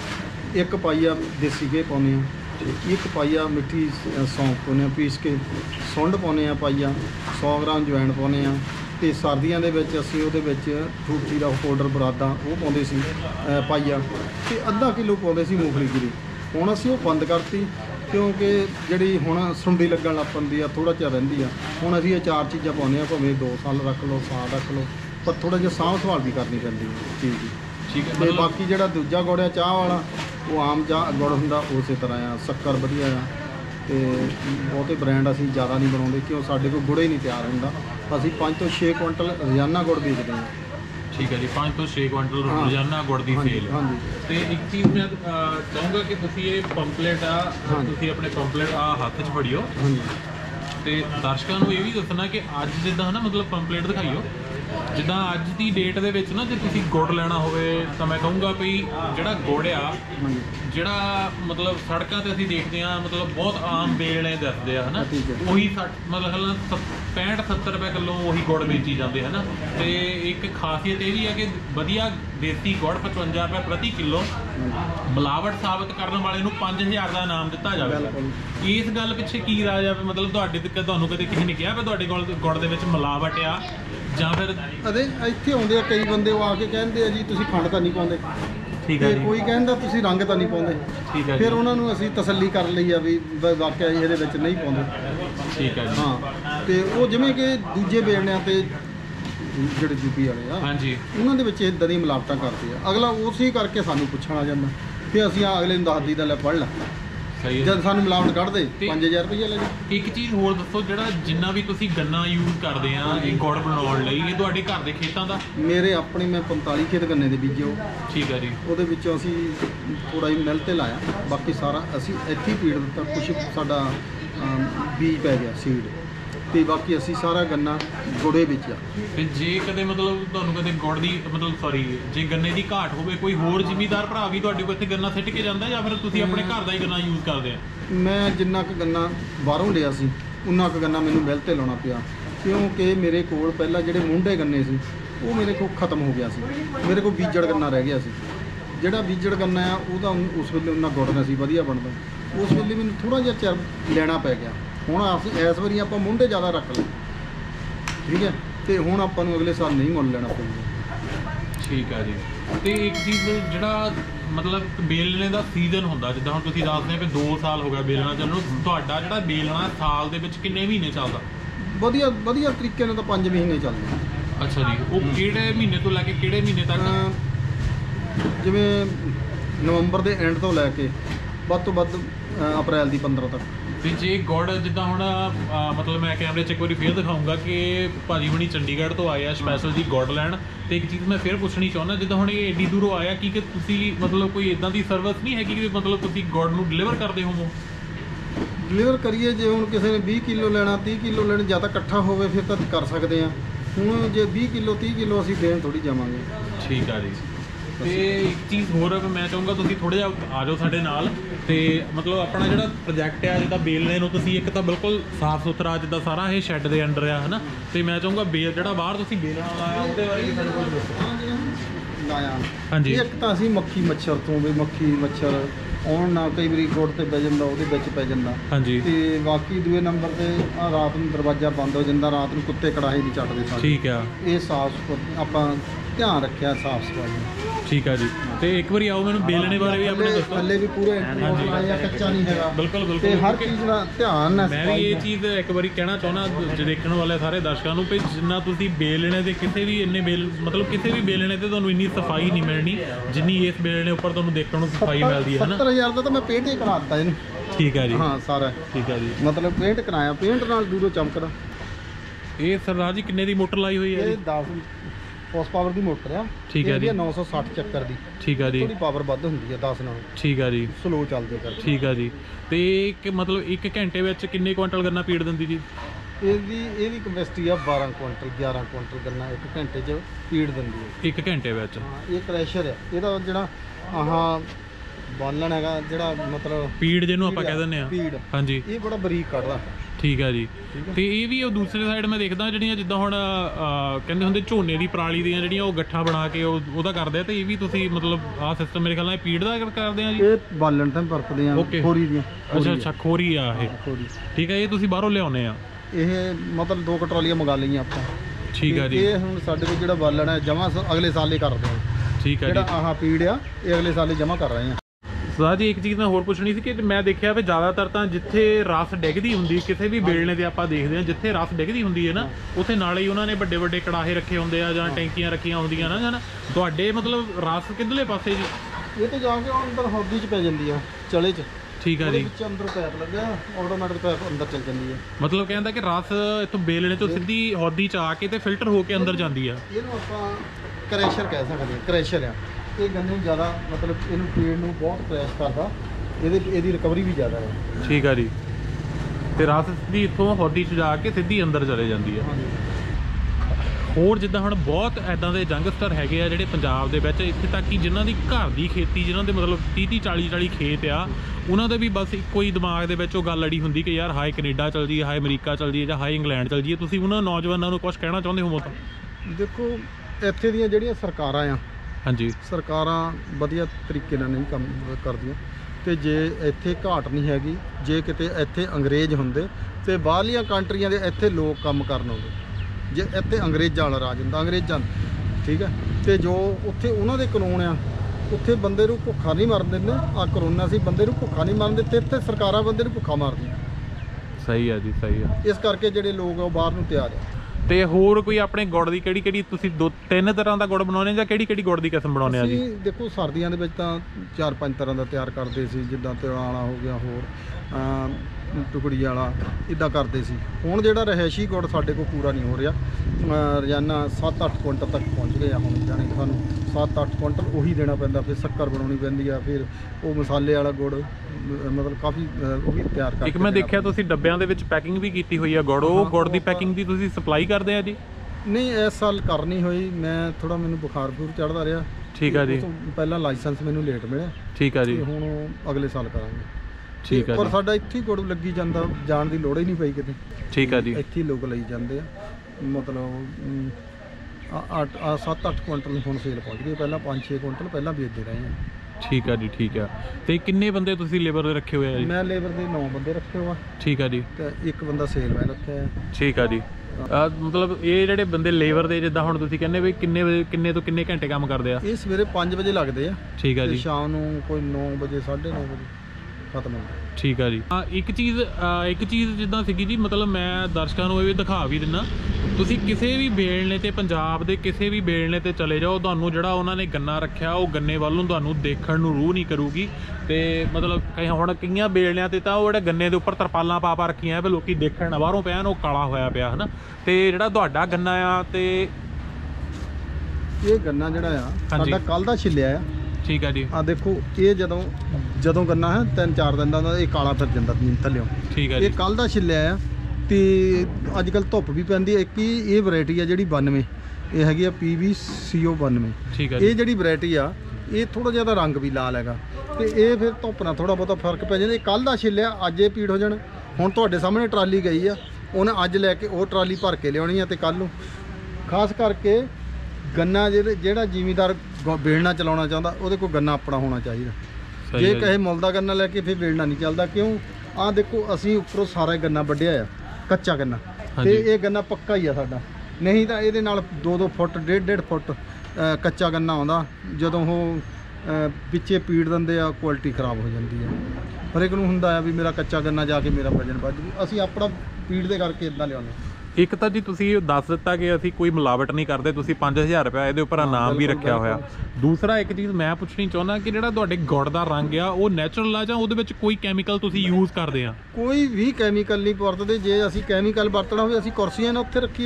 S4: ਇੱਕ ਪਾਈਆ ਦੇਸੀ ਘੀ ਪਾਉਂਦੇ ਆ, ਤੇ ਇੱਕ ਪਾਈਆ ਮਿੱਠੀ ਸੌਂਫ ਪਾਉਂਦੇ ਆ ਪੀਸ ਕੇ, ਸੁੰਡ ਪਾਉਂਦੇ ਆ ਪਾਈਆ, ਸੌ ਗ੍ਰਾਮ ਜਵੈਣ ਪਾਉਂਦੇ ਆ। ਤੇ ਸਰਦੀਆਂ ਦੇ ਵਿੱਚ ਅਸੀਂ ਉਹਦੇ ਵਿੱਚ ਠੂਠੀ ਦਾ ਪਾਊਡਰ ਬਰਾਦਾ ਉਹ ਪਾਉਂਦੇ ਸੀ ਅ, ਪਾਈਆ, ਤੇ ਅੱਧਾ ਕਿਲੋ ਪਾਉਂਦੇ ਸੀ ਮੂੰਗਫਲੀ ਗਿਰੀ। ਹੁਣ ਅਸੀਂ ਉਹ ਬੰਦ ਕਰਤੀ, ਕਿਉਂਕਿ ਜਿਹੜੀ ਹੁਣ ਸੁੰਡੀ ਲੱਗਣ ਲੱਗ ਪੈਂਦੀ ਆ, ਥੋੜਾ ਚਿਰ ਰਹਿੰਦੀ ਆ। ਹੁਣ ਅਸੀਂ ਇਹ ਚਾਰ ਚੀਜ਼ਾਂ ਪਾਉਂਦੇ ਆ, ਭਾਵੇਂ ਦੋ ਸਾਲ ਰੱਖ ਲਓ, ਸਾਲ ਰੱਖ ਲਓ, ਪਰ ਥੋੜਾ ਜਿਹਾ ਸਾਂਭ ਸੰਭਾਲ ਵੀ ਕਰਨੀ ਪੈਂਦੀ ਹੈ ਚੀਜ਼ ਦੀ।
S2: ਠੀਕ ਹੈ।
S4: ਤੇ
S2: ਮਤਲਬ
S4: ਬਾਕੀ ਜਿਹੜਾ ਦੂਜਾ ਗੁੜ ਆ ਚਾਹ ਵਾਲਾ, ਉਹ ਆਮ ਚਾਹ ਗੁੜ ਹੁੰਦਾ ਉਸੇ ਤਰ੍ਹਾਂ ਆ, ਸ਼ੱਕਰ ਵਧੀਆ ਆ। ਤੇ ਬਹੁਤੇ ਬ੍ਰਾਂਡ ਅਸੀਂ ਜ਼ਿਆਦਾ ਨਹੀਂ ਬਣਾਉਂਦੇ, ਕਿਉਂ ਸਾਡੇ ਕੋਲ ਗੁੜ ਹੀ ਨਹੀਂ ਤਿਆਰ ਹੁੰਦਾ। ਅਸੀਂ ਪੰਜ ਤੋਂ ਛੇ ਕੁਇੰਟਲ ਰੋਜ਼ਾਨਾ ਗੁੜ ਵੇਚਦੇ ਹਾਂ।
S2: ਠੀਕ ਹੈ ਜੀ। ਪੰਜ ਤੋਂ ਛੇ ਕੁਇੰਟਲ
S4: ਹਾਂ।
S2: ਰੋਜ਼ਾਨਾ ਗੁੜ ਦੀ
S4: ਹਾਂਜੀ,
S2: ਸੇਲ।
S4: ਹਾਂਜੀ।
S2: ਤੇ ਇੱਕ ਚੀਜ਼ ਮੈਂ ਅਹ, ਚਾਹੂੰਗਾ ਕਿ ਤੁਸੀਂ ਇਹ ਪੰਪਲੇਟ ਆ,
S4: ਹਾਂਜੀ।
S2: ਤੁਸੀਂ ਆਪਣੇ ਪੰਪਲੇਟ ਆ ਹੱਥ 'ਚ ਫੜਿਓ
S4: ਹਾਂਜੀ
S2: ਤੇ ਦਰਸ਼ਕਾਂ ਨੂੰ ਇਹ ਵੀ ਦੱਸਣਾ ਕਿ ਅੱਜ ਜਿੱਦਾਂ ਨਾ ਮਤਲਬ ਪੰਪਲੇਟ ਦਿਖਾਈਓ, ਜਿੱਦਾਂ ਅੱਜ ਦੀ ਡੇਟ ਦੇ ਵਿੱਚ ਨਾ ਜੇ ਤੁਸੀਂ ਗੁੜ ਲੈਣਾ ਹੋਵੇ ਤਾਂ ਮੈਂ ਕਹੂੰਗਾ ਵੀ ਜਿਹੜਾ ਗੁੜ ਆ,
S4: ਹਾਂਜੀ
S2: ਜਿਹੜਾ ਮਤਲਬ ਸੜਕਾਂ ਤੇ ਅਸੀਂ ਦੇਖਦੇ ਆ, ਮਤਲਬ ਬਹੁਤ ਆਮ ਬੇਲਣੇ ਦੱਸਦੇ ਆ ਹਨਾ,
S4: ਠੀਕ ਹੈ।
S2: ਉਹੀ ਸੱਠ ਮਤਲਬ ਪੈਂਹਠ ਸੱਤਰ ਰੁਪਏ ਕਿਲੋ ਉਹੀ ਗੁੜ ਵੇਚੀ ਜਾਂਦੇ ਹਨਾ। ਤੇ ਇੱਕ ਖਾਸੀਅਤ ਇਹ ਵੀ ਹੈ ਕਿ ਵਧੀਆ ਦੇਸੀ ਗੁੜ ਪਚਵੰਜਾ ਰੁਪਏ ਪ੍ਰਤੀ ਕਿਲੋ, ਮਿਲਾਵਟ ਸਾਬਤ ਕਰਨ ਵਾਲੇ ਨੂੰ ਪੰਜ ਹਜ਼ਾਰ ਦਾ ਇਨਾਮ ਦਿੱਤਾ ਜਾਵੇ।
S4: ਬਿਲਕੁਲ।
S2: ਇਸ ਗੱਲ ਪਿੱਛੇ ਕੀ ਰਾਜ ਆ? ਮਤਲਬ ਤੁਹਾਡੇ ਤੇ ਤੁਹਾਨੂੰ ਕਦੇ ਕਿਸੇ ਨੇ ਕਿਹਾ ਵੀ ਤੁਹਾਡੇ ਕੋਲ ਗੁੜ ਦੇ ਵਿੱਚ ਮਿਲਾਵਟ ਆ, ਜਾਂ ਫਿਰ
S4: ਅਦੇ ਇੱਥੇ ਆਉਂਦੇ ਆ ਕਈ ਬੰਦੇ, ਉਹ ਆ ਕੇ ਕਹਿੰਦੇ ਆ ਜੀ ਤੁਸੀਂ ਖੰਡ ਤਾਂ ਨਹੀਂ ਪਾਉਂਦੇ,
S2: ਠੀਕ ਹੈ
S4: ਤੇ
S2: ਜੀ।
S4: ਕੋਈ ਕਹਿੰਦਾ ਤੁਸੀਂ ਰੰਗ ਤਾਂ ਨਹੀਂ ਪਾਉਂਦੇ।
S2: ਠੀਕ ਹੈ
S4: ਫਿਰ
S2: ਜੀ।
S4: ਉਹਨਾਂ ਨੂੰ ਅਸੀਂ ਤਸੱਲੀ ਕਰ ਲਈ ਆ ਵੀ ਵਾ- ਵਾਕਿਆ ਇਹਦੇ ਵਿੱਚ ਨਹੀਂ ਪਾਉਂਦੇ।
S2: ਠੀਕ ਹੈ ਜੀ।
S4: ਹਾਂ, ਤੇ ਉਹ ਜਿਵੇਂ ਕਿ ਦੂਜੇ ਬੇਲਣਿਆਂ ਤੇ ਜਿਹੜੇ ਯੂਪੀ ਵਾਲੇ ਆ,
S2: ਹਾਂਜੀ।
S4: ਉਹਨਾਂ ਦੇ ਵਿੱਚ ਇਦਾਂ ਦੀ ਮਿਲਾਵਟਾਂ ਕਰਦੇ ਆ। ਅਗਲਾ ਉਸੇ ਕਰਕੇ ਸਾਨੂੰ ਪੁੱਛਣ ਆ ਜਾਂਦਾ, ਫਿਰ ਅਸੀਂ ਆ ਅਗਲੇ ਨੂੰ ਦੱਸ ਦਈਦਾ ਲੈ ਪੜ੍ਹ ਲੈ,
S2: ਸਹੀ ਹੈ।
S4: ਜਦ ਸਾਨੂੰ ਮਿਲਾਵਟ ਕੱਢ ਦੇ
S2: ਤੇ-
S4: ਪੰਜ ਹਜ਼ਾਰ ਰੁਪਈਆ ਲੈ ਜਾ।
S2: ਇੱਕ ਚੀਜ਼ ਹੋਰ ਦੱਸੋ, ਜਿਹੜਾ ਜਿੰਨਾ ਵੀ ਤੁਸੀਂ ਗੰਨਾ ਯੂਜ਼ ਕਰਦੇ ਆ ਇਹ ਗੁੜ ਬਣਾਉਣ ਲਈ, ਇਹ ਤੁਹਾਡੇ ਘਰ ਦੇ ਖੇਤਾਂ ਦਾ?
S4: ਮੇਰੇ ਆਪਣੇ ਮੈਂ ਪੰਤਾਲੀ ਖੇਤ ਗੰਨੇ ਦੇ ਬੀਜੇ, ਉਹ
S2: ਠੀਕ ਹੈ ਜੀ।
S4: ਉਹਦੇ ਵਿੱਚੋਂ ਅਸੀਂ ਥੋੜਾ ਹੀ ਮਿਲ ਤੇ ਲਾਇਆ, ਬਾਕੀ ਸਾਰਾ ਅਸੀਂ ਇੱਥੇ ਹੀ ਪੀੜ ਦਿੱਤਾ। ਕੁਛ ਸਾਡਾ ਅਮ, ਬੀਜ ਪੈ ਗਿਆ ਸੀਡ, ਤੇ ਬਾਕੀ ਅਸੀਂ ਸਾਰਾ ਗੰਨਾ ਗੁੜੇ ਵਿੱਚ ਆ।
S2: ਤੇ ਜੇ ਕਦੇ ਮਤਲਬ ਤੁਹਾਨੂੰ ਕਦੇ ਗੁੜ ਦੀ ਮਤਲਬ ਸੌਰੀ ਜੇ ਗੰਨੇ ਦੀ ਘਾਟ ਹੋਵੇ, ਕੋਈ ਹੋਰ ਜ਼ਿਮੀਦਾਰ ਭਰਾ ਵੀ ਤੁਹਾਡੇ ਕੋਲ ਇੱਥੇ ਗੰਨਾ ਸਿੱਟ ਕੇ ਜਾਂਦਾ, ਜਾਂ ਫਿਰ ਤੁਸੀਂ ਆਪਣੇ ਘਰ ਦਾ ਹੀ ਗੰਨਾ ਯੂਜ਼ ਕਰਦੇ ਆ?
S4: ਮੈਂ ਜਿੰਨਾ ਕੁ ਗੰਨਾ ਬਾਹਰੋਂ ਲਿਆ ਸੀ, ਉਨਾ ਕੁ ਗੰਨਾ ਮੈਨੂੰ ਮਿਲ ਤੇ ਲਾਉਣਾ ਪਿਆ, ਕਿਉਂਕਿ ਮੇਰੇ ਕੋਲ ਪਹਿਲਾਂ ਜਿਹੜੇ ਮੁੰਡੇ ਗੰਨੇ ਸੀ ਉਹ ਮੇਰੇ ਕੋਲ ਖਤਮ ਹੋ ਗਿਆ ਸੀ। ਮੇਰੇ ਕੋਲ ਬੀਜੜ ਗੰਨਾ ਰਹਿ ਗਿਆ ਸੀ। ਜਿਹੜਾ ਬੀਜੜ ਗੰਨਾ ਆ ਉਹਦਾ ਉਸ ਵੇਲੇ ਉਹਨਾਂ ਗੁੜ ਨਹੀਂ ਸੀ ਵਧੀਆ ਬਣਦਾ, ਉਸ ਵੇਲੇ ਮੈਨੂੰ ਥੋੜਾ ਜਿਹਾ ਚਿਰ ਲੈਣਾ ਪੈ ਗਿਆ। ਹੁਣ ਅਸੀਂ ਇਸ ਵਾਰੀ ਆਪਾਂ ਮੁੰਡੇ ਜ਼ਿਆਦਾ ਰੱਖ ਲਏ, ਠੀਕ ਹੈ, ਤੇ ਹੁਣ ਆਪਾਂ ਨੂੰ ਅਗਲੇ ਸਾਲ ਨਹੀਂ ਮੁੱਲ ਲੈਣਾ ਪਊਗਾ।
S2: ਠੀਕ ਹੈ ਜੀ। ਤੇ ਇੱਕ ਚੀਜ਼ ਜਿਹੜਾ ਮਤਲਬ ਬੇਲਣੇ ਦਾ ਸੀਜ਼ਨ ਹੁੰਦਾ, ਜਿੱਦਾਂ ਹੁਣ ਤੁਸੀਂ ਦੱਸਦੇ ਆ ਕਿ ਦੋ ਸਾਲ ਹੋ ਗਿਆ ਬੇਲਣਾ ਚੱਲਣ, ਤੁਹਾਡਾ ਜਿਹੜਾ ਬੇਲਣਾ ਸਾਲ ਦੇ ਵਿੱਚ ਕਿੰਨੇ ਮਹੀਨੇ ਚੱਲਦਾ?
S4: ਵਧੀਆ ਵਧੀਆ ਤਰੀਕੇ ਨਾਲ ਤਾਂ ਪੰਜ ਮਹੀਨੇ ਚੱਲਦੇ।
S2: ਅੱਛਾ ਜੀ। ਉਹ ਕਿਹੜੇ ਮਹੀਨੇ ਤੋਂ ਲੈ ਕੇ ਕਿਹੜੇ ਮਹੀਨੇ ਤੱਕ?
S4: ਅਮ ਜਿਵੇਂ ਨਵੰਬਰ ਦੇ ਐਂਡ ਤੋਂ ਲੈ ਕੇ ਵੱਧ ਤੋਂ ਵੱਧ ਅ, ਅਪ੍ਰੈਲ ਦੀ ਪੰਦਰਾਂ ਤੱਕ।
S2: ਤੇ ਜੇ ਗੁੜ ਜਿੱਦਾਂ ਹੁਣ ਅਹ, ਮਤਲਬ ਮੈਂ ਕੈਮਰੇ 'ਚ ਇੱਕ ਵਾਰੀ ਫੇਰ ਦਿਖਾਊਂਗਾ ਕਿ ਭਾਜੀ ਹੁਣੀ ਚੰਡੀਗੜ੍ਹ ਤੋਂ ਆਏ ਆ ਸਪੈਸ਼ਲ ਜੀ ਗੁੜ ਲੈਣ। ਤੇ ਇੱਕ ਚੀਜ਼ ਮੈਂ ਫੇਰ ਪੁੱਛਣੀ ਚਾਹੁੰਦਾ, ਜਿੱਦਾਂ ਹੁਣ ਇਹ ਏਡੀ ਦੂਰੋਂ ਆਇਆ, ਕੀ ਕਿ ਤੁਸੀਂ ਮਤਲਬ ਕੋਈ ਇਦਾਂ ਦੀ ਸਰਵਿਸ ਨਹੀਂ ਹੈਗੀ ਕਿ ਮਤਲਬ ਤੁਸੀਂ ਗੁੜ ਨੂੰ ਡਿਲੀਵਰ ਕਰਦੇ ਹੋਵੋ?
S4: ਡਿਲੀਵਰ ਕਰੀਏ, ਜੇ ਹੁਣ ਕਿਸੇ ਨੇ ਵੀਹ ਕਿਲੋ ਲੈਣਾ, ਤੀਹ ਕਿਲੋ ਲੈਣਾ, ਜਾਂ ਤਾਂ ਇਕੱਠਾ ਹੋਵੇ ਫਿਰ ਤਾਂ ਕਰ ਸਕਦੇ ਆ। ਹੁਣ ਜੇ ਵੀਹ ਕਿਲੋ ਤੀਹ ਕਿਲੋ ਅਸੀਂ ਦੇਣ ਥੋੜੀ ਜਾਵਾਂਗੇ।
S2: ਠੀਕ ਆ ਜੀ। ਤੇ ਇੱਕ ਚੀਜ਼ ਹੋਰ ਮੈਂ ਚਾਹੂੰਗਾ ਤੁਸੀਂ ਥੋੜ੍ਹਾ ਜਿਹਾ ਆ ਜਾਓ ਸਾਡੇ ਨਾਲ। ਤੇ ਮਤਲਬ ਆਪਣਾ ਜਿਹੜਾ ਪ੍ਰੋਜੈਕਟ ਆ, ਜਿੱਦਾਂ ਬੇਲਣੇ ਨੂੰ ਤੁਸੀਂ ਇੱਕ ਤਾਂ ਬਿਲਕੁਲ ਸਾਫ਼ ਸੁਥਰਾ, ਜਿੱਦਾਂ ਸਾਰਾ ਇਹ ਸ਼ੈੱਡ ਦੇ ਅੰਡਰ ਆ ਹਨਾ, ਤੇ ਮੈਂ ਚਾਹੂੰਗਾ ਬੇਲ ਜਿਹੜਾ ਬਾਹਰ ਤੁਸੀਂ ਬੇਲਣਾ ਲਾਇਆ ਉਹਦੇ ਬਾਰੇ ਵੀ ਸਾਨੂੰ ਕੁਝ ਦੱਸੋ।
S4: ਲਾਇਆ
S2: ਹਾਂਜੀ।
S4: ਇੱਕ ਤਾਂ ਅਸੀਂ ਮੱਖੀ ਮੱਛਰ ਤੋਂ ਵੀ, ਮੱਖੀ ਮੱਛਰ ਆਉਣ ਨਾਲ ਕਈ ਵਾਰੀ ਗੁੜ ਤੇ ਪੈ ਜਾਂਦਾ, ਉਹਦੇ ਵਿੱਚ ਪੈ ਜਾਂਦਾ।
S2: ਹਾਂਜੀ।
S4: ਤੇ ਬਾਕੀ ਦੂਏ ਨੰਬਰ ਤੇ ਆਹ ਰਾਤ ਨੂੰ ਦਰਵਾਜ਼ਾ ਬੰਦ ਹੋ ਜਾਂਦਾ, ਰਾਤ ਨੂੰ ਕੁੱਤੇ ਕੜਾਹੇ ਨਹੀਂ ਚੱਟਦੇ ਸਾਡੇ।
S2: ਠੀਕ ਆ।
S4: ਇਹ ਸਾਫ਼ ਸੁਥਰਾ ਆਪਾਂ ਧਿਆਨ ਰੱਖਿਆ, ਸਾਫ਼ ਸਫਾਈ।
S2: ਠੀਕ ਆ ਜੀ। ਤੇ ਇੱਕ ਵਾਰੀ ਆਓ ਮੈਨੂੰ ਬੇਲਣੇ ਬਾਰੇ ਵੀ ਆਪਣੇ ਦੱਸੋ।
S4: ਥੱਲੇ ਵੀ ਪੂਰੇ
S2: ਹਾਂਜੀ।
S4: ਜਾਂ ਕੱਚਾ ਨਹੀਂ ਹੈਗਾ।
S2: ਬਿਲਕੁਲ ਬਿਲਕੁਲ।
S4: ਤੇ ਹਰ ਚੀਜ਼ ਦਾ ਧਿਆਨ ਨਾਲ
S2: ਮੈਂ ਵੀ ਇਹ ਚੀਜ਼ ਇੱਕ ਵਾਰੀ ਕਹਿਣਾ ਚਾਹੁੰਦਾ ਜੇ ਦੇਖਣ ਵਾਲੇ ਸਾਰੇ ਦਰਸ਼ਕਾਂ ਨੂੰ, ਵੀ ਜਿੰਨਾ ਤੁਸੀਂ ਬੇਲਣੇ ਦੇ ਕਿਸੇ ਵੀ ਇੰਨੇ ਬੇਲ ਮਤਲਬ ਕਿਸੇ ਵੀ ਬੇਲਣੇ ਤੇ ਤੁਹਾਨੂੰ ਇੰਨੀ ਸਫਾਈ ਨਹੀਂ ਮਿਲਣੀ ਜਿੰਨੀ ਇਸ ਬੇਲਣੇ ਉੱਪਰ ਤੁਹਾਨੂੰ ਦੇਖਣ ਨੂੰ ਸਫਾਈ ਮਿਲਦੀ ਹੈ ਨਾ।
S4: ਸੱਤਰ ਹਜ਼ਾਰ ਦਾ ਤਾਂ ਮੈਂ ਪੇਂਟ ਹੀ ਕਰਾ ਦਿੱਤਾ ਇਹਨੂੰ।
S2: ਠੀਕ ਹੈ ਜੀ।
S4: ਹਾਂ ਸਾਰਾ
S2: ਠੀਕ ਹੈ ਜੀ।
S4: ਮਤਲਬ ਪੇਂਟ ਕਰਾਇਆ, ਪੇਂਟ ਨਾਲ ਦੂਰੋਂ ਚਮਕਦਾ।
S2: ਇਹ ਸਰਦਾਰ ਜੀ ਕਿੰਨੇ ਦੀ ਮੋਟਰ ਲਾਈ ਹੋਈ ਹੈ
S4: ਇਹ
S2: ਜੀ?
S4: ਦਸ ਹਾਰਸ ਪਾਵਰ ਦੀ ਮੋਟਰ ਆ।
S2: ਠੀਕ ਹੈ ਜੀ।
S4: ਨੌ ਸੌ ਸੱਠ ਚੱਕਰ ਦੀ।
S2: ਠੀਕ ਆ ਜੀ।
S4: ਥੋੜੀ ਪਾਵਰ ਵੱਧ ਹੁੰਦੀ ਆ ਦਸ ਨਾਲੋਂ।
S2: ਠੀਕ ਆ ਜੀ।
S4: ਸਲੋ ਚੱਲਦੇ ਕਰਕੇ।
S2: ਠੀਕ ਆ ਜੀ। ਤੇ ਕਿ ਮਤਲਬ ਇੱਕ ਘੰਟੇ ਵਿੱਚ ਕਿੰਨੇ ਕੁਇੰਟਲ ਗੰਨਾ ਪੀੜ ਦਿੰਦੀ ਜੀ?
S4: ਇਹਦੀ ਇਹਦੀ ਕਪੈਸਿਟੀ ਆ ਬਾਰਾਂ ਕੁਇੰਟਲ ਗਿਆਰਾਂ ਕੁਇੰਟਲ ਗੰਨਾ ਇੱਕ ਘੰਟੇ 'ਚ ਪੀੜ ਦਿੰਦੀ ਹੈ।
S2: ਇੱਕ ਘੰਟੇ ਵਿੱਚ?
S4: ਹਾਂ, ਇਹ ਕ੍ਰੈਸ਼ਰ ਆ। ਇਹਦਾ ਜਿਹੜਾ ਆਹ ਬਾਲਣ ਹੈਗਾ ਜਿਹੜਾ ਮਤਲਬ
S2: ਪੀੜ ਜਿਹਨੂੰ ਆਪਾਂ ਕਹਿ ਦਿੰਦੇ ਆ।
S4: ਪੀੜ
S2: ਹਾਂਜੀ।
S4: ਇਹ ਬੜਾ ਬਰੀਕ ਕੱਢਦਾ।
S2: ਠੀਕ ਆ ਜੀ। ਤੇ ਇਹ ਵੀ ਉਹ ਦੂਸਰੇ ਸਾਈਡ ਮੈਂ ਦੇਖਦਾ ਜਿਹੜੀਆਂ ਜਿੱਦਾਂ ਹੁਣ ਕਹਿੰਦੇ ਹੁੰਦੇ ਝੋਨੇ ਦੀ ਪਰਾਲੀ ਦੀਆਂ ਜਿਹੜੀਆਂ ਉਹ ਗੱਠਾਂ ਬਣਾ ਕੇ ਉਹ ਉਹਦਾ ਕਰਦੇ ਆ, ਤੇ ਇਹ ਵੀ ਤੁਸੀਂ ਮਤਲਬ ਆਹ ਸਿਸਟਮ ਮੇਰੇ ਖਿਆਲ ਨਾਲ ਪੀੜ ਦਾ ਕਰਦੇ ਆ ਜੀ?
S4: ਇਹ ਬਾਲਣ ਤਾਂ ਵਰਤਦੇ ਆ ਖੋਰੀ ਦੀਆਂ।
S2: ਅੱਛਾ ਅੱਛਾ, ਖੋਰੀ ਆ ਇਹ।
S4: ਖੋਰੀ।
S2: ਠੀਕ ਆ। ਇਹ ਤੁਸੀਂ ਬਾਹਰੋਂ ਲਿਆਉਨੇ ਆ?
S4: ਇਹ ਮਤਲਬ ਦੋ ਕਟਰਾਲੀਆਂ ਮੰਗਾ ਲਈਆਂ ਆਪਾਂ।
S2: ਠੀਕ ਆ ਜੀ।
S4: ਇਹ ਹੁਣ ਸਾਡੇ ਕੋਲ ਜਿਹੜਾ ਬਾਲਣ ਹੈ ਜਮਾ ਅਗਲੇ ਸਾਲ ਹੀ ਕਰਦੇ ਆ।
S2: ਠੀਕ ਆ ਜੀ।
S4: ਜਿਹੜਾ ਆਹ ਪੀੜ ਆ ਇਹ ਅਗਲੇ ਸਾਲ ਹੀ ਜਮਾ ਕਰ ਰਹੇ ਆ।
S2: ਸਰ ਜੀ ਇੱਕ ਚੀਜ਼ ਮੈਂ ਹੋਰ ਪੁੱਛਣੀ ਸੀ ਕਿ ਮੈਂ ਦੇਖਿਆ ਵੀ ਜ਼ਿਆਦਾਤਰ ਤਾਂ ਜਿੱਥੇ ਰਸ ਡਿੱਗਦੀ ਹੁੰਦੀ ਕਿਸੇ ਵੀ ਬੇਲਣੇ ਤੇ ਆਪਾਂ ਦੇਖਦੇ ਹਾਂ ਜਿੱਥੇ ਰਸ ਡਿੱਗਦੀ ਹੁੰਦੀ ਹੈ ਨਾ ਉੱਥੇ ਨਾਲੇ ਹੀ ਉਹਨਾਂ ਨੇ ਵੱਡੇ ਵੱਡੇ ਕੜਾਹੇ ਰੱਖੇ ਹੁੰਦੇ ਆ ਜਾਂ ਟੈਂਕੀਆਂ ਰੱਖੀਆਂ ਹੁੰਦੀਆਂ ਨਾ ਹਨਾ। ਤੁਹਾਡੇ ਮਤਲਬ ਰਸ ਕਿੱਧਰਲੇ ਪਾਸੇ ਜੀ?
S4: ਇਹ ਤਾਂ ਜਾ ਕੇ ਅੰਦਰ ਹੌਦੀ 'ਚ ਪੈ ਜਾਂਦੀ ਆ ਚਲੇ 'ਚ।
S2: ਠੀਕ ਆ ਜੀ।
S4: ਵਿੱਚ ਅੰਦਰ ਪੈਪ ਲੱਗਿਆ ਆਟੋਮੈਟਿਕ ਪੈਪ ਅੰਦਰ ਚੱਲ ਜਾਂਦੀ ਹੈ।
S2: ਮਤਲਬ ਕਹਿੰਦਾ ਕਿ ਰਸ ਇੱਥੋਂ ਬੇਲਣੇ ਤੋਂ ਸਿੱਧੀ ਹੌਦੀ 'ਚ ਆ ਕੇ ਤੇ ਫਿਲਟਰ ਹੋ ਕੇ ਅੰਦਰ ਜਾਂਦੀ ਆ।
S4: ਇਹਨੂੰ ਆਪਾਂ ਕ੍ਰੈਸ਼ਰ ਕਹਿ ਸਕਦੇ ਹਾਂ। ਕ੍ਰੈਸ਼ਰ ਆ ਇਹ ਗੰਨੇ ਨੂੰ ਜ਼ਿਆਦਾ ਮਤਲਬ ਇਹਨੂੰ ਪੀੜ ਨੂੰ ਬਹੁਤ ਕ੍ਰੈਸ਼ ਕਰਦਾ। ਇਹਦੇ ਇਹਦੀ ਰਿਕਵਰੀ ਵੀ ਜ਼ਿਆਦਾ ਹੈ।
S2: ਠੀਕ ਆ ਜੀ। ਤੇ ਰਸ ਸਿੱਧੀ ਇੱਥੋਂ ਹੌਦੀ 'ਚ ਜਾ ਕੇ ਸਿੱਧੀ ਅੰਦਰ ਚਲੇ ਜਾਂਦੀ ਆ। ਹੋਰ ਜਿੱਦਾਂ ਹੁਣ ਬਹੁਤ ਐਦਾਂ ਦੇ ਯੰਗਸਟਰ ਹੈਗੇ ਆ ਜਿਹੜੇ ਪੰਜਾਬ ਦੇ ਵਿੱਚ ਇੱਥੇ ਤੱਕ ਕਿ ਜਿਨ੍ਹਾਂ ਦੀ ਘਰ ਦੀ ਖੇਤੀ ਜਿਨ੍ਹਾਂ ਦੇ ਮਤਲਬ ਤੀਹ ਤੀਹ ਚਾਲੀ ਚਾਲੀ ਖੇਤ ਆ ਉਹਨਾਂ ਦੇ ਵੀ ਬਸ ਇੱਕੋ ਹੀ ਦਿਮਾਗ ਦੇ ਵਿੱਚ ਉਹ ਗੱਲ ਅੜੀ ਹੁੰਦੀ ਕਿ ਯਾਰ ਹਾਏ ਕੈਨੇਡਾ ਚੱਲ ਜਾਈਏ, ਹਾਏ ਅਮਰੀਕਾ ਚੱਲ ਜਾਈਏ ਜਾਂ ਹਾਏ ਇੰਗਲੈਂਡ ਚੱਲ ਜਾਈਏ। ਤੁਸੀਂ ਉਹਨਾਂ ਨੌਜਵਾਨਾਂ ਨੂੰ ਕੁਝ ਕਹਿਣਾ ਚਾਹੁੰਦੇ ਹੋ? ਤਾਂ
S4: ਦੇਖੋ ਇੱਥੇ ਦੀਆਂ ਜਿਹੜੀਆਂ ਸਰਕਾਰਾਂ ਆ
S2: ਹਾਂਜੀ
S4: ਸਰਕਾਰਾਂ ਵਧੀਆ ਤਰੀਕੇ ਨਾਲ ਨਹੀਂ ਕੰਮ ਕਰਦੀਆਂ। ਤੇ ਜੇ ਇੱਥੇ ਘਾਟ ਨਹੀਂ ਹੈਗੀ, ਜੇ ਕਿਤੇ ਇੱਥੇ ਅੰਗਰੇਜ਼ ਹੁੰਦੇ ਤੇ ਬਾਹਰਲੀਆਂ ਕੰਟਰੀਆਂ ਦੇ ਇੱਥੇ ਲੋਕ ਕੰਮ ਕਰਨ ਆਉਂਦੇ। ਜੇ ਇੱਥੇ ਅੰਗਰੇਜ਼ਾਂ ਵਾਲਾ ਰਾਜ ਹੁੰਦਾ ਅੰਗਰੇਜ਼ਾਂ ਠੀਕ ਹੈ ਤੇ ਜੋ ਉੱਥੇ ਉਹਨਾਂ ਦੇ ਕਾਨੂੰਨ ਆ ਉੱਥੇ ਬੰਦੇ ਨੂੰ ਭੁੱਖਾ ਨਹੀਂ ਮਰਨ ਦਿੰਦੇ। ਆ ਕਰੋਨਾ ਸੀ ਬੰਦੇ ਨੂੰ ਭੁੱਖਾ ਨਹੀਂ ਮਰਨ ਦਿੱਤੇ, ਇੱਥੇ ਸਰਕਾਰਾਂ ਬੰਦੇ ਨੂੰ ਭੁੱਖਾ ਮਾਰਦੀਆਂ।
S2: ਸਹੀ ਆ ਜੀ। ਸਹੀ ਆ।
S4: ਇਸ ਕਰਕੇ ਜਿਹੜੇ ਲੋਕ ਆ ਉਹ ਬਾਹਰ ਨੂੰ ਤਿਆਰ ਆ।
S2: ਤੇ ਹੋਰ ਕੋਈ ਆਪਣੇ ਗੁੜ ਦੀ ਕਿਹੜੀ ਕਿਹੜੀ ਤੁਸੀਂ ਦੋ ਤਿੰਨ ਤਰ੍ਹਾਂ ਦਾ ਗੁੜ ਬਣਾਉਂਦੇ ਜਾਂ ਕਿਹੜੀ ਕਿਹੜੀ ਗੁੜ ਦੀ ਕਿਸਮ ਬਣਾਉਂਦੇ ਆ ਜੀ?
S4: ਅਸੀਂ ਦੇਖੋ ਸਰਦੀਆਂ ਦੇ ਵਿੱਚ ਤਾਂ ਚਾਰ ਪੰਜ ਤਰ੍ਹਾਂ ਦਾ ਤਿਆਰ ਕਰਦੇ ਸੀ, ਜਿੱਦਾਂ ਤਿਲਾਂ ਵਾਲਾ ਹੋ ਗਿਆ, ਹੋਰ ਟੁਕੜੀ ਵਾਲਾ ਇੱਦਾਂ ਕਰਦੇ ਸੀ। ਹੁਣ ਜਿਹੜਾ ਰਹਿਸ਼ੀ ਗੁੜ ਸਾਡੇ ਕੋਲ ਪੂਰਾ ਨਹੀਂ ਹੋ ਰਿਹਾ। ਰੋਜ਼ਾਨਾ ਸੱਤ ਅੱਠ ਕੁਇੰਟਲ ਤੱਕ ਪਹੁੰਚ ਗਏ ਆ ਹੁਣ, ਜਾਣੀ ਸਾਨੂੰ ਸੱਤ ਅੱਠ ਕੁਇੰਟਲ ਉਹੀ ਦੇਣਾ ਪੈਂਦਾ। ਫਿਰ ਸ਼ੱਕਰ ਬਣਾਉਣੀ ਪੈਂਦੀ ਆ, ਫਿਰ ਉਹ ਮਸਾਲੇ ਵਾਲਾ ਗੁੜ ਮਤਲਬ ਕਾਫੀ ਉਹ ਵੀ ਤਿਆਰ ਕਰਕੇ।
S2: ਇੱਕ ਮੈਂ ਦੇਖਿਆ ਤੁਸੀਂ ਡੱਬਿਆਂ ਦੇ ਵਿੱਚ ਪੈਕਿੰਗ ਵੀ ਕੀਤੀ ਹੋਈ ਆ ਗੁੜ, ਉਹ ਗੁੜ ਦੀ ਪੈਕਿੰਗ ਦੀ ਤੁਸੀਂ ਸਪਲਾਈ ਕਰਦੇ ਆ ਜੀ?
S4: ਨਹੀਂ ਇਸ ਸਾਲ ਕਰਨੀ ਹੋਈ, ਮੈਂ ਥੋੜਾ ਮੈਨੂੰ ਬੁਖਾਰ ਬੁਖਾਰ ਚੜ੍ਹਦਾ ਰਿਹਾ।
S2: ਠੀਕ ਆ ਜੀ।
S4: ਪਹਿਲਾਂ ਲਾਇਸੈਂਸ ਮੈਨੂੰ ਲੇਟ ਮਿਲਿਆ।
S2: ਠੀਕ ਆ ਜੀ।
S4: ਹੁਣ ਅਗਲੇ ਸਾਲ ਕਰਾਂਗੇ।
S2: ਠੀਕ ਆ
S4: ਪਰ
S2: ਜੀ।
S4: ਸਾਡਾ ਇੱਥੇ ਹੀ ਗੁੜ ਲੱਗੀ ਜਾਂਦਾ, ਜਾਣ ਦੀ ਲੋੜ ਹੀ ਨਹੀਂ ਪਈ ਕਿਤੇ।
S2: ਠੀਕ ਆ ਜੀ।
S4: ਇੱਥੇ ਹੀ ਲੋਕ ਲਈ ਜਾਂਦੇ ਆ। ਮਤਲਬ ਅੱਠ ਸੱਤ ਅੱਠ ਕੁਇੰਟਲ ਹੁਣ ਸੇਲ ਪਹੁੰਚ ਗਈ। ਪਹਿਲਾਂ ਪੰਜ ਛੇ ਕੁਇੰਟਲ ਪਹਿਲਾਂ ਵੇਚਦੇ ਰਹੇ ਆ।
S2: ਠੀਕ ਆ ਜੀ। ਠੀਕ ਆ। ਤੇ ਕਿੰਨੇ ਬੰਦੇ ਤੁਸੀਂ ਲੇਬਰ ਰੱਖੇ ਹੋਏ ਆ ਜੀ?
S4: ਮੈਂ ਲੇਬਰ ਦੇ ਨੌ ਬੰਦੇ ਰੱਖੇ ਹੋਏ ਆ।
S2: ਠੀਕ ਆ ਜੀ।
S4: ਤੇ ਇੱਕ ਬੰਦਾ ਸੇਲਮੈਨ ਰੱਖਿਆ ਹੈ।
S2: ਠੀਕ ਆ ਜੀ। ਮਤਲਬ ਇਹ ਜਿਹੜੇ ਬੰਦੇ ਲੇਬਰ ਦੇ ਜਿੱਦਾਂ ਹੁਣ ਤੁਸੀਂ ਕਹਿੰਦੇ ਵੀ ਕਿੰਨੇ ਵਜੇ ਕਿੰਨੇ ਤੋਂ ਕਿੰਨੇ ਘੰਟੇ ਕੰਮ ਕਰਦੇ ਆ?
S4: ਇਹ ਸਵੇਰੇ ਪੰਜ ਵਜੇ ਲੱਗਦੇ ਆ।
S2: ਠੀਕ ਆ
S4: ਤੇ
S2: ਜੀ।
S4: ਸ਼ਾਮ ਨੂੰ ਕੋਈ ਨੌ ਵਜੇ ਸਾਢੇ ਨੌ ਵਜੇ ਖਤਮ ਹੁੰਦਾ।
S2: ਠੀਕ ਆ ਜੀ। ਹਾਂ ਇੱਕ ਚੀਜ਼ ਇੱਕ ਚੀਜ਼ ਜਿੱਦਾਂ ਸੀਗੀ ਜੀ, ਮਤਲਬ ਮੈਂ ਦਰਸ਼ਕਾਂ ਨੂੰ ਇਹ ਵੀ ਦਿਖਾ ਵੀ ਦਿੰਦਾ, ਤੁਸੀਂ ਕਿਸੇ ਵੀ ਬੇਲਣੇ ਤੇ ਪੰਜਾਬ ਦੇ ਕਿਸੇ ਵੀ ਬੇਲਣੇ ਤੇ ਚਲੇ ਜਾਓ, ਤੁਹਾਨੂੰ ਜਿਹੜਾ ਉਹਨਾਂ ਨੇ ਗੰਨਾ ਰੱਖਿਆ ਉਹ ਗੰਨੇ ਵੱਲ ਨੂੰ ਤੁਹਾਨੂੰ ਦੇਖਣ ਨੂੰ ਰੂਹ ਨਹੀਂ ਕਰੂਗੀ। ਤੇ ਮਤਲਬ ਕਈ ਹੁਣ ਕਈਆਂ ਬੇਲਣਿਆਂ ਤੇ ਤਾਂ ਉਹ ਜਿਹੜੇ ਗੰਨੇ ਦੇ ਉੱਪਰ ਤਰਪਾਲਾਂ ਪਾ ਪਾ ਰੱਖੀਆਂ ਵੀ ਲੋਕੀ ਦੇਖਣ ਬਾਹਰੋਂ ਪਿਆ ਉਹ ਕਾਲਾ ਹੋਇਆ ਪਿਆ ਹੈ ਨਾ। ਤੇ ਜਿਹੜਾ ਤੁਹਾਡਾ ਗੰਨਾ ਆ ਤੇ
S4: ਇਹ ਗੰਨਾ ਜਿਹੜਾ ਆ ਸਾਡਾ ਕੱਲ ਦਾ ਛਿੱਲਿਆ ਆ।
S2: ਠੀਕ ਆ ਜੀ।
S4: ਆ ਦੇਖੋ ਇਹ ਜਦੋਂ ਜਦੋਂ ਗੰਨਾ ਹੈ ਤਿੰਨ ਚਾਰ ਦਿਨ ਦਾ ਇਹ ਕਾਲਾ ਫਿਰ ਜਾਂਦਾ ਥੱਲਿਓਂ।
S2: ਠੀਕ ਆ
S4: ਇਹ
S2: ਜੀ।
S4: ਕੱਲ ਦਾ ਛਿੱਲਿਆ ਆ। ਤੇ ਅੱਜ ਕੱਲ ਧੁੱਪ ਵੀ ਪੈਂਦੀ ਹੈ। ਇੱਕ ਹੀ ਇਹ ਵੈਰਾਈਟੀ ਆ ਜਿਹੜੀ ਬਾਨਵੇਂ, ਇਹ ਹੈਗੀ ਆ ਪੀ ਵੀ ਸੀ ਓ ਬਾਨਵੇਂ।
S2: ਠੀਕ ਆ ਜੀ।
S4: ਇਹ ਜਿਹੜੀ ਵੈਰਾਈਟੀ ਆ ਇਹ ਥੋੜਾ ਜਿਹਾ ਰੰਗ ਵੀ ਲਾਲ ਹੈਗਾ ਤੇ ਇਹ ਫਿਰ ਧੁੱਪ ਨਾਲ ਥੋੜਾ ਬਹੁਤਾ ਫਰਕ ਪੈ ਜਾਂਦਾ। ਇਹ ਕੱਲ ਦਾ ਛਿੱਲਿਆ ਅੱਜ ਇਹ ਪੀੜ ਹੋ ਜਾਣ। ਹੁਣ ਤੁਹਾਡੇ ਸਾਹਮਣੇ ਟਰਾਲੀ ਗਈ ਆ, ਉਹਨੇ ਅੱਜ ਲੈ ਕੇ ਉਹ ਟਰਾਲੀ ਭਰ ਕੇ ਲਿਆਉਣੀ ਆ ਤੇ ਕੱਲ ਨੂੰ ਖਾਸ ਕਰਕੇ ਗੰਨਾ ਜਿਹੜੇ ਜਿਹੜਾ ਜ਼ਿਮੀਦਾਰ ਬੇਲਣਾ ਚਲਾਉਣਾ ਚਾਹੁੰਦਾ ਉਹਦੇ ਕੋਲ ਗੰਨਾ ਆਪਣਾ ਹੋਣਾ ਚਾਹੀਦਾ। ਜੇ ਕਹੇ ਮੁੱਲ ਦਾ ਗੰਨਾ ਲੈ ਕੇ ਫਿਰ ਬੇਲਣਾ ਨਹੀਂ ਚੱਲਦਾ। ਕਿਉਂ? ਆਹ ਦੇਖੋ ਅਸੀਂ ਉੱਪਰੋਂ ਸਾਰਾ ਗੰਨਾ ਵੱਢਿਆ ਆ, ਕੱਚਾ ਗੰਨਾ, ਤੇ ਇਹ ਗੰਨਾ ਪੱਕਾ ਹੀ ਆ ਸਾਡਾ। ਨਹੀਂ ਤਾਂ ਇਹਦੇ ਨਾਲ ਦੋ ਦੋ ਫੁੱਟ ਡੇਢ ਡੇਢ ਫੁੱਟ ਕੱਚਾ ਗੰਨਾ ਆਉਂਦਾ। ਜਦੋਂ ਉਹ ਪਿੱਛੇ ਪੀੜ ਦਿੰਦੇ ਆ ਕੁਆਲਿਟੀ ਖਰਾਬ ਹੋ ਜਾਂਦੀ ਹੈ। ਹਰੇਕ ਨੂੰ ਹੁੰਦਾ ਆ ਵੀ ਮੇਰਾ ਕੱਚਾ ਗੰਨਾ ਜਾ ਕੇ ਮੇਰਾ ਵਜਨ ਵੱਧ ਜੂ। ਅਸੀਂ ਆਪਣਾ ਪੀੜ ਦੇ ਕਰਕੇ ਇਦਾਂ ਲਿਆਉਂਦੇ।
S2: ਇੱਕ ਤਾਂ ਜੀ ਤੁਸੀਂ ਦੱਸ ਦਿੱਤਾ ਕਿ ਅਸੀਂ ਕੋਈ ਮਿਲਾਵਟ ਨਹੀਂ ਕਰਦੇ, ਤੁਸੀਂ ਪੰਜ ਹਜ਼ਾਰ ਰੁਪਇਆ ਇਹਦੇ ਉੱਪਰ ਇਨਾਮ ਵੀ ਰੱਖਿਆ ਹੋਇਆ। ਦੂਸਰਾ ਇੱਕ ਚੀਜ਼ ਮੈਂ ਪੁੱਛਣੀ ਚਾਹੁੰਦਾ ਕਿ ਜਿਹੜਾ ਤੁਹਾਡੇ ਗੁੜ ਦਾ ਰੰਗ ਆ ਉਹ ਨੈਚੁਰਲ ਆ ਜਾਂ ਉਹਦੇ ਵਿੱਚ ਕੋਈ ਕੈਮੀਕਲ ਤੁਸੀਂ ਯੂਜ਼ ਕਰਦੇ ਆ?
S4: ਕੋਈ ਵੀ ਕੈਮੀਕਲ ਨਹੀਂ ਵਰਤਦੇ। ਜੇ ਅਸੀਂ ਕੈਮੀਕਲ ਵਰਤਣਾ ਹੋਵੇ ਅਸੀਂ ਕੁਰਸੀਆਂ ਨਾਲ ਉੱਥੇ ਰੱਖੀਏ,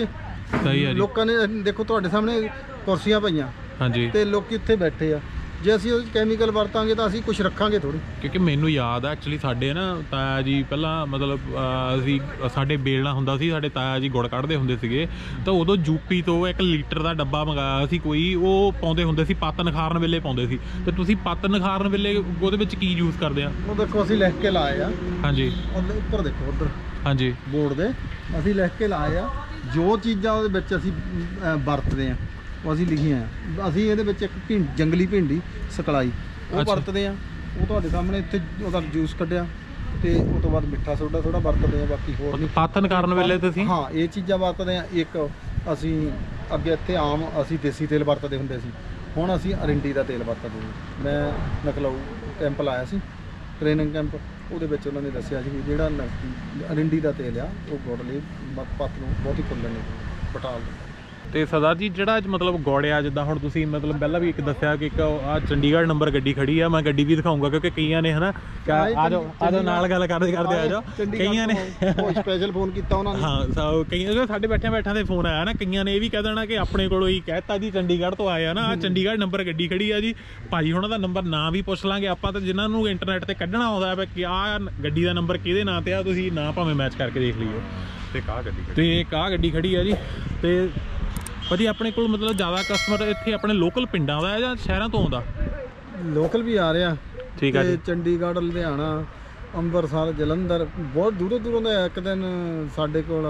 S2: ਸਹੀ ਹੈ ਜੀ।
S4: ਲੋਕਾਂ ਨੇ ਦੇਖੋ ਤੁਹਾਡੇ ਸਾਹਮਣੇ ਕੁਰਸੀਆਂ ਪਈਆਂ
S2: ਹਾਂਜੀ,
S4: ਤੇ ਲੋਕੀ ਉੱਥੇ ਬੈਠੇ ਆ, ਜੇ ਅਸੀਂ ਉਹ ਕੈਮੀਕਲ ਵਰਤਾਂਗੇ ਤਾਂ ਅਸੀਂ ਕੁਝ ਰੱਖਾਂਗੇ ਥੋੜੀ।
S2: ਕਿਉਂਕਿ ਮੈਨੂੰ ਯਾਦ ਆ ਐਕਚੁਅਲੀ ਸਾਡੇ ਨਾ ਤਾਇਆ ਜੀ ਪਹਿਲਾਂ ਮਤਲਬ ਅਹ, ਅਸੀਂ ਸਾਡੇ ਬੇਲਣਾ ਹੁੰਦਾ ਸੀ, ਸਾਡੇ ਤਾਇਆ ਜੀ ਗੁੜ ਕੱਢਦੇ ਹੁੰਦੇ ਸੀਗੇ, ਤਾਂ ਉਦੋਂ ਯੂਪੀ ਤੋਂ ਇੱਕ ਲੀਟਰ ਦਾ ਡੱਬਾ ਮੰਗਾਇਆ ਸੀ ਕੋਈ, ਉਹ ਪਾਉਂਦੇ ਹੁੰਦੇ ਸੀ ਪੱਤ ਨਿਖਾਰਨ ਵੇਲੇ ਪਾਉਂਦੇ ਸੀ। ਤੇ ਤੁਸੀਂ ਪੱਤ ਨਿਖਾਰਨ ਵੇਲੇ ਉਹਦੇ ਵਿੱਚ ਕੀ ਯੂਜ਼ ਕਰਦੇ ਆ?
S4: ਉਹ ਦੇਖੋ ਅਸੀਂ ਲਿਖ ਕੇ ਲਾਏ ਆ,
S2: ਹਾਂਜੀ
S4: ਉਹਦੇ ਉੱਪਰ ਦੇਖੋ ਉੱਧਰ
S2: ਹਾਂਜੀ
S4: ਬੋਰਡ ਦੇ ਅਸੀਂ ਲਿਖ ਕੇ ਲਾਏ ਆ, ਜੋ ਚੀਜ਼ਾਂ ਉਹਦੇ ਵਿੱਚ ਅਸੀਂ ਅਹ, ਵਰਤਦੇ ਆ ਉਹ ਅਸੀਂ ਲਿਖੀਆਂ ਆ। ਅਸੀਂ ਇਹਦੇ ਵਿੱਚ ਇੱਕ ਭਿੰ ਜੰਗਲੀ ਭਿੰਡੀ ਸਕਲਾਈ ਉਹ
S2: ਅੱਛਾ।
S4: ਵਰਤਦੇ ਆ, ਉਹ ਤੁਹਾਡੇ ਸਾਹਮਣੇ ਇੱਥੇ ਉਹਦਾ ਜੂਸ ਕੱਢਿਆ, ਤੇ ਉਸ ਤੋਂ ਬਾਅਦ ਮਿੱਠਾ ਸੋਡਾ ਥੋੜਾ ਵਰਤਦੇ ਆ, ਬਾਕੀ ਹੋਰ ਨਹੀਂ।
S2: ਪੱਤ ਨਿਖਾਰਨ ਵੇਲੇ ਤੁਸੀਂ
S4: ਹਾਂ ਇਹ ਚੀਜ਼ਾਂ ਵਰਤਦੇ ਆ। ਇੱਕ ਅਸੀਂ ਅੱਗੇ ਇੱਥੇ ਆਮ ਅਸੀਂ ਦੇਸੀ ਤੇਲ ਵਰਤਦੇ ਹੁੰਦੇ ਸੀ, ਹੁਣ ਅਸੀਂ ਅਰਿੰਡੀ ਦਾ ਤੇਲ ਵਰਤਦੇ ਹਾਂ। ਮੈਂ ਨਕਲਾਊ ਕੈਂਪ ਲਾਇਆ ਸੀ, ਟ੍ਰੇਨਿੰਗ ਕੈਂਪ, ਉਹਦੇ ਵਿੱਚ ਉਹਨਾਂ ਨੇ ਦੱਸਿਆ ਸੀ ਵੀ ਜਿਹੜਾ ਨ- ਅਰਿੰਡੀ ਦਾ ਤੇਲ ਆ ਉਹ ਗੁੜ ਲਈ ਬ- ਪੱਤ ਨੂੰ ਬਹੁਤ ਹੀ ਫੁੱਲਣ ਨੂੰ ਬਟਾਲ ਦਿੰਦਾ।
S2: ਤੇ ਸਰਦਾਰ ਜੀ ਜਿਹੜਾ ਅੱਜ ਮਤਲਬ ਗੋੜਿਆ, ਜਿੱਦਾਂ ਹੁਣ ਤੁਸੀਂ ਮਤਲਬ ਪਹਿਲਾਂ ਵੀ ਇੱਕ ਦੱਸਿਆ ਕਿ ਇੱਕ ਆ ਚੰਡੀਗੜ੍ਹ ਨੰਬਰ ਗੱਡੀ ਖੜੀ ਆ, ਮੈਂ ਗੱਡੀ ਵੀ ਦਿਖਾਊਂਗਾ ਕਿਉਂਕਿ ਕਈਆਂ ਨੇ ਹਨਾ ਆ ਜਾਓ ਆ ਜਾਓ ਨਾਲ ਗੱਲ ਕਰਦੇ ਕਰਦੇ ਆ ਜਾਓ, ਕਈਆਂ ਨੇ
S4: ਉਹ ਸਪੈਸ਼ਲ ਫੋਨ ਕੀਤਾ ਉਹਨਾਂ ਨੇ।
S2: ਹਾਂ ਸੋ ਕਈਆਂ ਸਾਡੇ ਬੈਠਿਆਂ ਬੈਠਿਆਂ ਦੇ ਫੋਨ ਆਇਆ ਨਾ, ਕਈਆਂ ਨੇ ਇਹ ਵੀ ਕਹਿ ਦੇਣਾ ਕਿ ਆਪਣੇ ਕੋਲੋਂ ਹੀ ਕਹਿਤਾ ਜੀ ਚੰਡੀਗੜ੍ਹ ਤੋਂ ਆਏ ਆ ਨਾ, ਆ ਚੰਡੀਗੜ੍ਹ ਨੰਬਰ ਗੱਡੀ ਖੜੀ ਆ ਜੀ, ਭਾਜੀ ਉਹਨਾਂ ਦਾ ਨੰਬਰ ਨਾਂ ਵੀ ਪੁੱਛ ਲਾਂਗੇ ਆਪਾਂ, ਤਾਂ ਜਿਨ੍ਹਾਂ ਨੂੰ ਇੰਟਰਨੈਟ ਤੇ ਕੱਢਣਾ ਆਉਂਦਾ ਹੈ ਕਿ ਆਹ ਗੱਡੀ ਦਾ ਨੰਬਰ ਕਿਹਦੇ ਨਾਂ ਤੇ ਆ, ਤੁਸੀਂ ਨਾਂ ਭਾਵੇਂ ਮੈਚ ਕਰਕੇ ਦੇਖ ਲਈਓ।
S5: ਤੇ ਕਾਹ ਗੱਡੀ
S2: ਤੇ ਇੱਕ ਆਹ ਗੱਡੀ ਖੜੀ ਆ ਜੀ। ਤੇ ਭਾਜੀ ਆਪਣੇ ਕੋਲ ਮਤਲਬ ਜ਼ਿਆਦਾ ਕਸਟਮਰ ਇੱਥੇ ਆਪਣੇ ਲੋਕਲ ਪਿੰਡਾਂ ਦਾ ਜਾਂ ਸ਼ਹਿਰਾਂ ਤੋਂ ਆਉਂਦਾ?
S4: ਲੋਕਲ ਵੀ ਆ ਰਿਹਾ,
S2: ਠੀਕ ਆ
S4: ਤੇ
S2: ਜੀ।
S4: ਚੰਡੀਗੜ੍ਹ, ਲੁਧਿਆਣਾ, ਅੰਮ੍ਰਿਤਸਰ, ਜਲੰਧਰ, ਬਹੁਤ ਦੂਰੋਂ ਦੂਰੋਂ ਦੇ। ਇੱਕ ਦਿਨ ਸਾਡੇ ਕੋਲ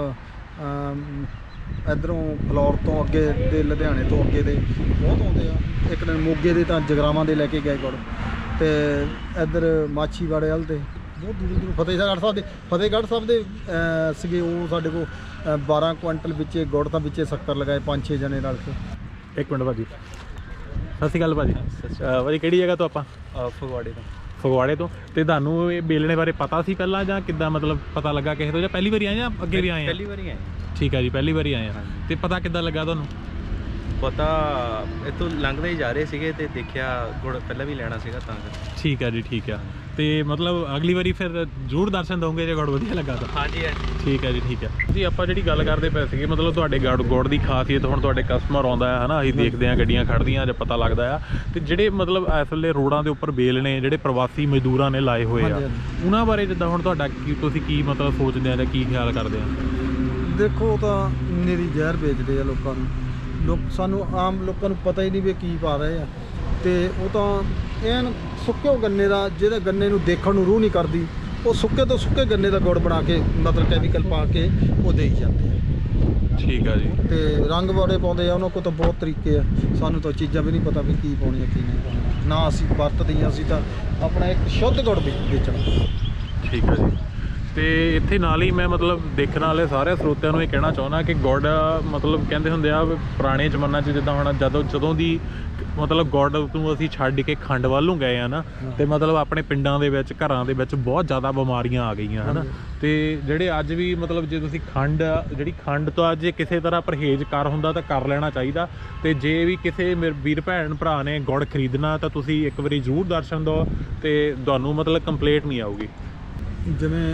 S4: ਇਧਰੋਂ ਫਲੋਰ ਤੋਂ ਅੱਗੇ ਦੇ, ਲੁਧਿਆਣੇ ਤੋਂ ਅੱਗੇ ਦੇ ਬਹੁਤ ਆਉਂਦੇ ਆ। ਇੱਕ ਦਿਨ ਮੋਗੇ ਦੇ ਤਾਂ ਜਗਰਾਵਾਂ ਦੇ ਲੈ ਕੇ ਗਏ ਗੁੜ, ਤੇ ਇੱਧਰ ਮਾਛੀਵਾੜੇ ਵੱਲ ਦੇ ਬਹੁਤ ਦੂਰੋਂ ਦੂਰੋਂ, ਫਤਿਹਗੜ੍ਹ ਸਾਹਿਬ ਦੇ ਫਤਿਹਗੜ੍ਹ ਸਾਹਿਬ ਦੇ ਅਹ, ਸੀਗੇ ਉਹ ਸਾਡੇ ਕੋਲ ਅਹ, ਬਾਰਾਂ ਕੁਆਂਟਲ ਵਿੱਚ ਗੁੜ ਤਾਂ ਵਿੱਚੇ ਸ਼ੱਕਰ ਲਗਾਏ ਪੰਜ ਛੇ ਜਣੇ ਰਲ ਕੇ।
S2: ਇੱਕ ਮਿੰਟ ਭਾਜੀ, ਸਤਿ ਸ਼੍ਰੀ ਅਕਾਲ ਭਾਜੀ। ਅਹ ਭਾਜੀ ਕਿਹੜੀ ਜਗ੍ਹਾ ਤੋਂ ਆਪਾਂ?
S3: ਫਗਵਾੜੇ ਤੋਂ।
S2: ਫਗਵਾੜੇ ਤੋਂ। ਤੇ ਤੁਹਾਨੂੰ ਇਹ ਬੇਲਣੇ ਬਾਰੇ ਪਤਾ ਸੀ ਪਹਿਲਾਂ ਜਾਂ ਕਿੱਦਾਂ ਮਤਲਬ ਪਤਾ ਲੱਗਾ ਕਿਸੇ ਤੋਂ, ਜਾਂ ਪਹਿਲੀ ਵਾਰੀ ਆਏ ਜਾਂ ਅੱਗੇ ਵੀ ਆਏ ਆ?
S3: ਪਹਿਲੀ ਵਾਰੀ ਆਏ।
S2: ਠੀਕ ਹੈ ਜੀ, ਪਹਿਲੀ ਵਾਰੀ ਆਏ ਆ। ਤੇ ਪਤਾ ਕਿੱਦਾਂ ਲੱਗਾ ਤੁਹਾਨੂੰ?
S3: ਪਤਾ ਇੱਥੋਂ ਲੰਘਦੇ ਹੀ ਜਾ ਰਹੇ ਸੀਗੇ ਤੇ ਦੇਖਿਆ ਗੁੜ ਪਹਿਲਾਂ ਵੀ ਲੈਣਾ ਸੀਗਾ ਤਾਂ ਕਰਕੇ।
S2: ਠੀਕ ਹੈ ਜੀ, ਠੀਕ ਆ। ਤੇ ਮਤਲਬ ਅਗਲੀ ਵਾਰੀ ਫਿਰ ਜ਼ਰੂਰ ਦਰਸ਼ਨ ਦਓਗੇ ਜੇ ਗੁੜ ਵਧੀਆ ਲੱਗਾ ਤਾਂ?
S3: ਹਾਂਜੀ ਹਾਂਜੀ
S2: ਠੀਕ ਹੈ ਜੀ, ਠੀਕ ਹੈ ਜੀ। ਆਪਾਂ ਜਿਹੜੀ ਗੱਲ ਕਰਦੇ ਪਏ ਸੀਗੇ ਮਤਲਬ ਤੁਹਾਡੇ ਗੁੜ ਗੁੜ ਦੀ ਖਾਸੀਅਤ, ਹੁਣ ਤੁਹਾਡੇ ਕਸਟਮਰ ਆਉਂਦਾ ਹੈ ਹਨਾ, ਅਸੀਂ ਦੇਖਦੇ ਹਾਂ ਗੱਡੀਆਂ ਖੜਦੀਆਂ ਜਾਂ ਪਤਾ ਲੱਗਦਾ ਆ, ਤੇ ਜਿਹੜੇ ਮਤਲਬ ਇਸ ਵੇਲੇ ਰੋਡਾਂ ਦੇ ਉੱਪਰ ਬੇਲਣੇ ਜਿਹੜੇ ਪ੍ਰਵਾਸੀ ਮਜ਼ਦੂਰਾਂ ਨੇ ਲਾਏ ਹੋਏ ਆ, ਉਹਨਾਂ ਬਾਰੇ ਜਿੱਦਾਂ ਹੁਣ ਤੁਹਾਡਾ ਕੀ, ਤੁਸੀਂ ਕੀ ਮਤਲਬ ਸੋਚਦੇ ਆ ਜਾਂ ਕੀ ਖਿਆਲ ਕਰਦੇ ਆ?
S4: ਦੇਖੋ ਉਹ ਤਾਂ ਨਿਰੀ ਜ਼ਹਿਰ ਵੇਚਦੇ ਆ ਲੋਕਾਂ ਨੂੰ, ਲੋਕ ਸਾਨੂੰ ਆਮ ਲੋਕਾਂ ਨੂੰ ਪਤਾ ਹੀ ਨਹੀਂ ਵੀ ਕੀ ਪਾ ਰਹੇ ਆ। ਤੇ ਉਹ ਤਾਂ ਐਨ ਸੁੱਕੇ ਗੰਨੇ ਦਾ, ਜਿਹੜਾ ਗੰਨੇ ਨੂੰ ਦੇਖਣ ਨੂੰ ਰੂਹ ਨਹੀਂ ਕਰਦੀ, ਉਹ ਸੁੱਕੇ ਤੋਂ ਸੁੱਕੇ ਗੰਨੇ ਦਾ ਗੁੜ ਬਣਾ ਕੇ ਮਤਲਬ ਕੈਮੀਕਲ ਪਾ ਕੇ ਉਹ ਦੇਈ ਜਾਂਦੇ ਆ।
S2: ਠੀਕ ਆ ਜੀ।
S4: ਤੇ ਰੰਗ ਬੜੇ ਪਾਉਂਦੇ ਆ, ਉਹਨਾਂ ਕੋਲ ਤਾਂ ਬਹੁਤ ਤਰੀਕੇ ਆ, ਸਾਨੂੰ ਤਾਂ ਚੀਜ਼ਾਂ ਵੀ ਨਹੀਂ ਪਤਾ ਵੀ ਕੀ ਪਾਉਣੀਆਂ ਕੀ ਨਹੀਂ ਪਾਉਣੀਆਂ, ਨਾ ਅਸੀਂ ਵਰਤਦੇ ਹਾਂ। ਅਸੀਂ ਤਾਂ ਆਪਣਾ ਇੱਕ ਸ਼ੁੱਧ ਗੁੜ ਵੇਚਣਾ।
S2: ਠੀਕ ਆ ਜੀ। ਤੇ ਇੱਥੇ ਨਾਲ ਹੀ ਮੈਂ ਮਤਲਬ ਦੇਖਣ ਵਾਲੇ ਸਾਰੇ ਸਰੋਤਿਆਂ ਨੂੰ ਇਹ ਕਹਿਣਾ ਚਾਹੁੰਦਾ ਕਿ ਗੁੜ ਮਤਲਬ ਕਹਿੰਦੇ ਹੁੰਦੇ ਆ ਪੁਰਾਣੇ ਜ਼ਮਾਨੇ 'ਚ ਜਿੱਦਾਂ ਹੁਣ ਜਦੋਂ ਜਦੋਂ ਦੀ ਮਤਲਬ ਗੁੜ ਨੂੰ ਅਸੀਂ ਛੱਡ ਕੇ ਖੰਡ ਵੱਲ ਨੂੰ ਗਏ ਆ ਨਾ, ਤੇ ਮਤਲਬ ਆਪਣੇ ਪਿੰਡਾਂ ਦੇ ਵਿੱਚ ਘਰਾਂ ਦੇ ਵਿੱਚ ਬਹੁਤ ਜ਼ਿਆਦਾ ਬਿਮਾਰੀਆਂ ਆ ਗਈਆਂ ਹਨਾ। ਤੇ ਜਿਹੜੇ ਅੱਜ ਵੀ ਮਤਲਬ ਜੇ ਤੁਸੀਂ ਖੰਡ ਜਿਹੜੀ ਖੰਡ ਤੋਂ ਅੱਜ ਕਿਸੇ ਤਰ੍ਹਾਂ ਪਰਹੇਜ਼ ਕਰ ਹੁੰਦਾ ਤਾਂ ਕਰ ਲੈਣਾ ਚਾਹੀਦਾ। ਤੇ ਜੇ ਵੀ ਕਿਸੇ ਮੇਰੇ ਵੀਰ ਭੈਣ ਭਰਾ ਨੇ ਗੁੜ ਖਰੀਦਣਾ ਤਾਂ ਤੁਸੀਂ ਇੱਕ ਵਾਰੀ ਜ਼ਰੂਰ ਦਰਸ਼ਨ ਦਿਓ, ਤੇ ਤੁਹਾਨੂੰ ਮਤਲਬ ਕੰਪਲੇਂਟ ਨਹੀਂ ਆਊਗੀ।
S4: ਜਿਵੇਂ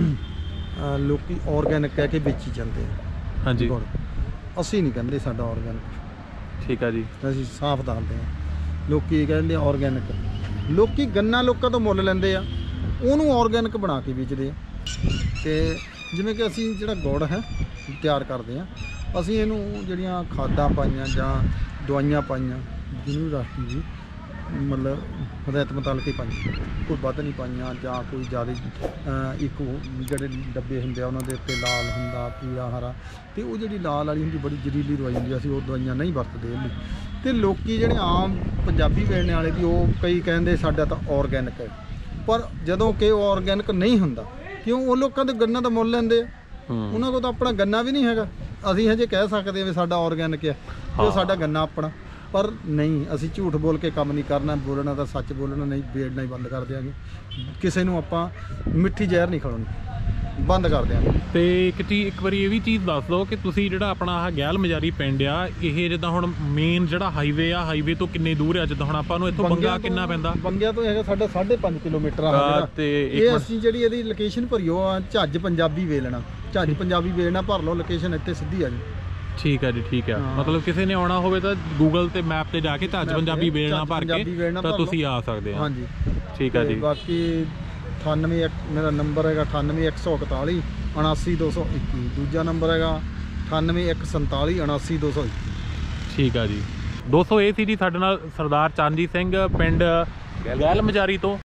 S4: ਲੋਕੀ ਆਰਗੈਨਿਕ ਕਹਿ ਕੇ ਵੇਚੀ ਜਾਂਦੇ ਆ
S2: ਹਾਂਜੀ,
S4: ਗੁੜ, ਅਸੀਂ ਨਹੀਂ ਕਹਿੰਦੇ ਸਾਡਾ ਆਰਗੈਨਿਕ।
S2: ਠੀਕ ਆ ਜੀ।
S4: ਅਸੀਂ ਸਾਫ਼ ਦੱਸਦੇ ਹਾਂ। ਲੋਕੀ ਕਹਿੰਦੇ ਆਰਗੈਨਿਕ, ਲੋਕੀ ਗੰਨਾ ਲੋਕਾਂ ਤੋਂ ਮੁੱਲ ਲੈਂਦੇ ਆ, ਉਹਨੂੰ ਆਰਗੈਨਿਕ ਬਣਾ ਕੇ ਵੇਚਦੇ ਆ। ਤੇ ਜਿਵੇਂ ਕਿ ਅਸੀਂ ਜਿਹੜਾ ਗੁੜ ਹੈ ਤਿਆਰ ਕਰਦੇ ਆ, ਅਸੀਂ ਇਹਨੂੰ ਜਿਹੜੀਆਂ ਖਾਦਾਂ ਪਾਈਆਂ ਜਾਂ ਦਵਾਈਆਂ ਪਾਈਆਂ, ਜਿਹਨੂੰ ਰੱਖੀ ਜੀ ਮਤਲਬ ਹਦਾਇਤ ਮੁਤਾਬਕ ਹੀ ਪਾਈਆਂ, ਕੋਈ ਵੱਧ ਨਹੀਂ ਪਾਈਆਂ ਜਾਂ ਕੋਈ ਜ਼ਿਆਦਾ। ਇੱਕ ਜਿਹੜੇ ਡੱਬੇ ਹੁੰਦੇ ਆ ਉਹਨਾਂ ਦੇ ਉੱਤੇ ਲਾਲ ਹੁੰਦਾ, ਪੀਲਾ, ਹਰਾ, ਤੇ ਉਹ ਜਿਹੜੀ ਲਾਲ ਵਾਲੀ ਹੁੰਦੀ ਬੜੀ ਜ਼ਹਿਰੀਲੀ ਦਵਾਈ ਹੁੰਦੀ, ਅਸੀਂ ਉਹ ਦਵਾਈਆਂ ਨਹੀਂ ਵਰਤਦੇ ਇਹਨੂੰ। ਤੇ ਲੋਕੀ ਜਿਹੜੇ ਆਮ ਪੰਜਾਬੀ ਵੇਚਣ ਵਾਲੇ ਵੀ ਉਹ ਕਈ ਕਹਿੰਦੇ ਸਾਡਾ ਤਾਂ ਆਰਗੈਨਿਕ ਹੈ, ਪਰ ਜਦੋਂ ਕਿ ਉਹ ਆਰਗੈਨਿਕ ਨਹੀਂ ਹੁੰਦਾ, ਕਿਉਂ? ਉਹ ਲੋਕਾਂ ਦੇ ਗੰਨਾ ਦਾ ਮੁੱਲ ਲੈਂਦੇ ਆ, ਉਹਨਾਂ ਕੋਲ ਤਾਂ ਆਪਣਾ ਗੰਨਾ ਵੀ ਨਹੀਂ ਹੈਗਾ। ਅਸੀਂ ਹਜੇ ਕਹਿ ਸਕਦੇ ਹਾਂ ਵੀ ਸਾਡਾ ਆਰਗੈਨਿਕ ਹੈ, ਤੇ ਸਾਡਾ ਗੰਨਾ ਆਪਣਾ, ਪਰ ਨਹੀਂ, ਅਸੀਂ ਝੂਠ ਬੋਲ ਕੇ ਕੰਮ ਨਹੀਂ ਕਰਨਾ, ਬੋਲਣਾ ਤਾਂ ਸੱਚ ਬੋਲਣਾ, ਨਹੀਂ ਵੇਚਣਾ ਹੀ ਬੰਦ ਕਰ ਦਿਆਂਗੇ। ਕਿਸੇ ਨੂੰ ਆਪਾਂ ਮਿੱਠੀ ਜ਼ਹਿਰ ਨਹੀਂ ਖਿਲਾਉਣੀ, ਬੰਦ ਕਰ ਦਿਆਂਗੇ।
S2: ਤੇ ਇੱਕ ਚੀਜ਼ ਇੱਕ ਵਾਰੀ ਇਹ ਵੀ ਚੀਜ਼ ਦੱਸ ਦਿਓ ਕਿ ਤੁਸੀਂ ਜਿਹੜਾ ਆਪਣਾ ਆਹ ਗੈਲ ਮਜਾਰੀ ਪਿੰਡ ਆ, ਇਹ ਜਿੱਦਾਂ ਹੁਣ ਮੇਨ ਜਿਹੜਾ ਹਾਈਵੇ ਆ, ਹਾਈਵੇ ਤੋਂ ਕਿੰਨੇ ਦੂਰ ਆ? ਜਿੱਦਾਂ ਹੁਣ ਆਪਾਂ ਨੂੰ ਇੱਥੋਂ ਬੰਗਾ ਕਿੰਨਾ ਪੈਂਦਾ?
S4: ਬੰਗਿਆ ਤੋਂ ਹੈਗਾ ਸਾਡਾ ਸਾਢੇ ਪੰਜ ਕਿਲੋਮੀਟਰ ਆ ਜਿਹੜਾ।
S2: ਤੇ
S4: ਇਹ ਅਸੀਂ ਜਿਹੜੀ ਇਹਦੀ ਲੋਕੇਸ਼ਨ ਭਰੀਓ ਆ, ਝੱਜ ਪੰਜਾਬੀ ਵੇਲਣਾ, ਝੱਜ ਪੰਜਾਬੀ ਵੇਲਣਾ ਭਰ ਲਓ, ਲੋਕੇਸ਼ਨ ਇੱਥੇ ਸਿੱਧੀ ਆ ਜੀ।
S2: ਠੀਕ ਹੈ ਜੀ ਠੀਕ ਹੈ।
S4: ਹਾਂ।
S2: ਮਤਲਬ ਕਿਸੇ ਨੇ ਆਉਣਾ ਹੋਵੇ ਤਾਂ ਗੂਗਲ ਤੇ ਮੈਪ ਤੇ ਜਾ ਕੇ ਝੱਜ
S4: Map
S2: ਪੰਜਾਬੀ
S4: ਤੇ
S2: ਵੇਲਣਾ
S4: ਝੱਜ
S2: ਭਰ ਕੇ
S4: ਪੰਜਾਬੀ ਵੇਲਣਾ
S2: ਤਾਂ
S4: ਭਰ
S2: ਤੁਸੀਂ
S4: ਲਓ।
S2: ਆ ਸਕਦੇ ਹੋ।
S4: ਹਾਂਜੀ
S2: ਠੀਕ ਹੈ
S4: ਤੇ
S2: ਜੀ।
S4: ਬਾਕੀ ਅਠਾਨਵੇਂ ਇੱਕ ਮੇਰਾ ਨੰਬਰ ਹੈਗਾ ਅਠਾਨਵੇਂ ਇੱਕ ਸੌ ਇਕਤਾਲੀ ਉਣਾਸੀ ਦੋ ਸੌ ਇੱਕੀ। ਦੂਜਾ ਨੰਬਰ ਹੈਗਾ ਅਠਾਨਵੇਂ ਇੱਕ ਸੰਤਾਲੀ ਉਣਾਸੀ ਦੋ ਸੌ ਇੱਕੀ।
S2: ਠੀਕ ਆ ਜੀ। ਦੋਸਤੋ ਇਹ ਸੀ ਜੀ ਸਾਡੇ ਨਾਲ ਸਰਦਾਰ ਚਰਨਜੀਤ ਸਿੰਘ ਪਿੰਡ ਗੈਲ ਮਜਾਰੀ ਤੋਂ।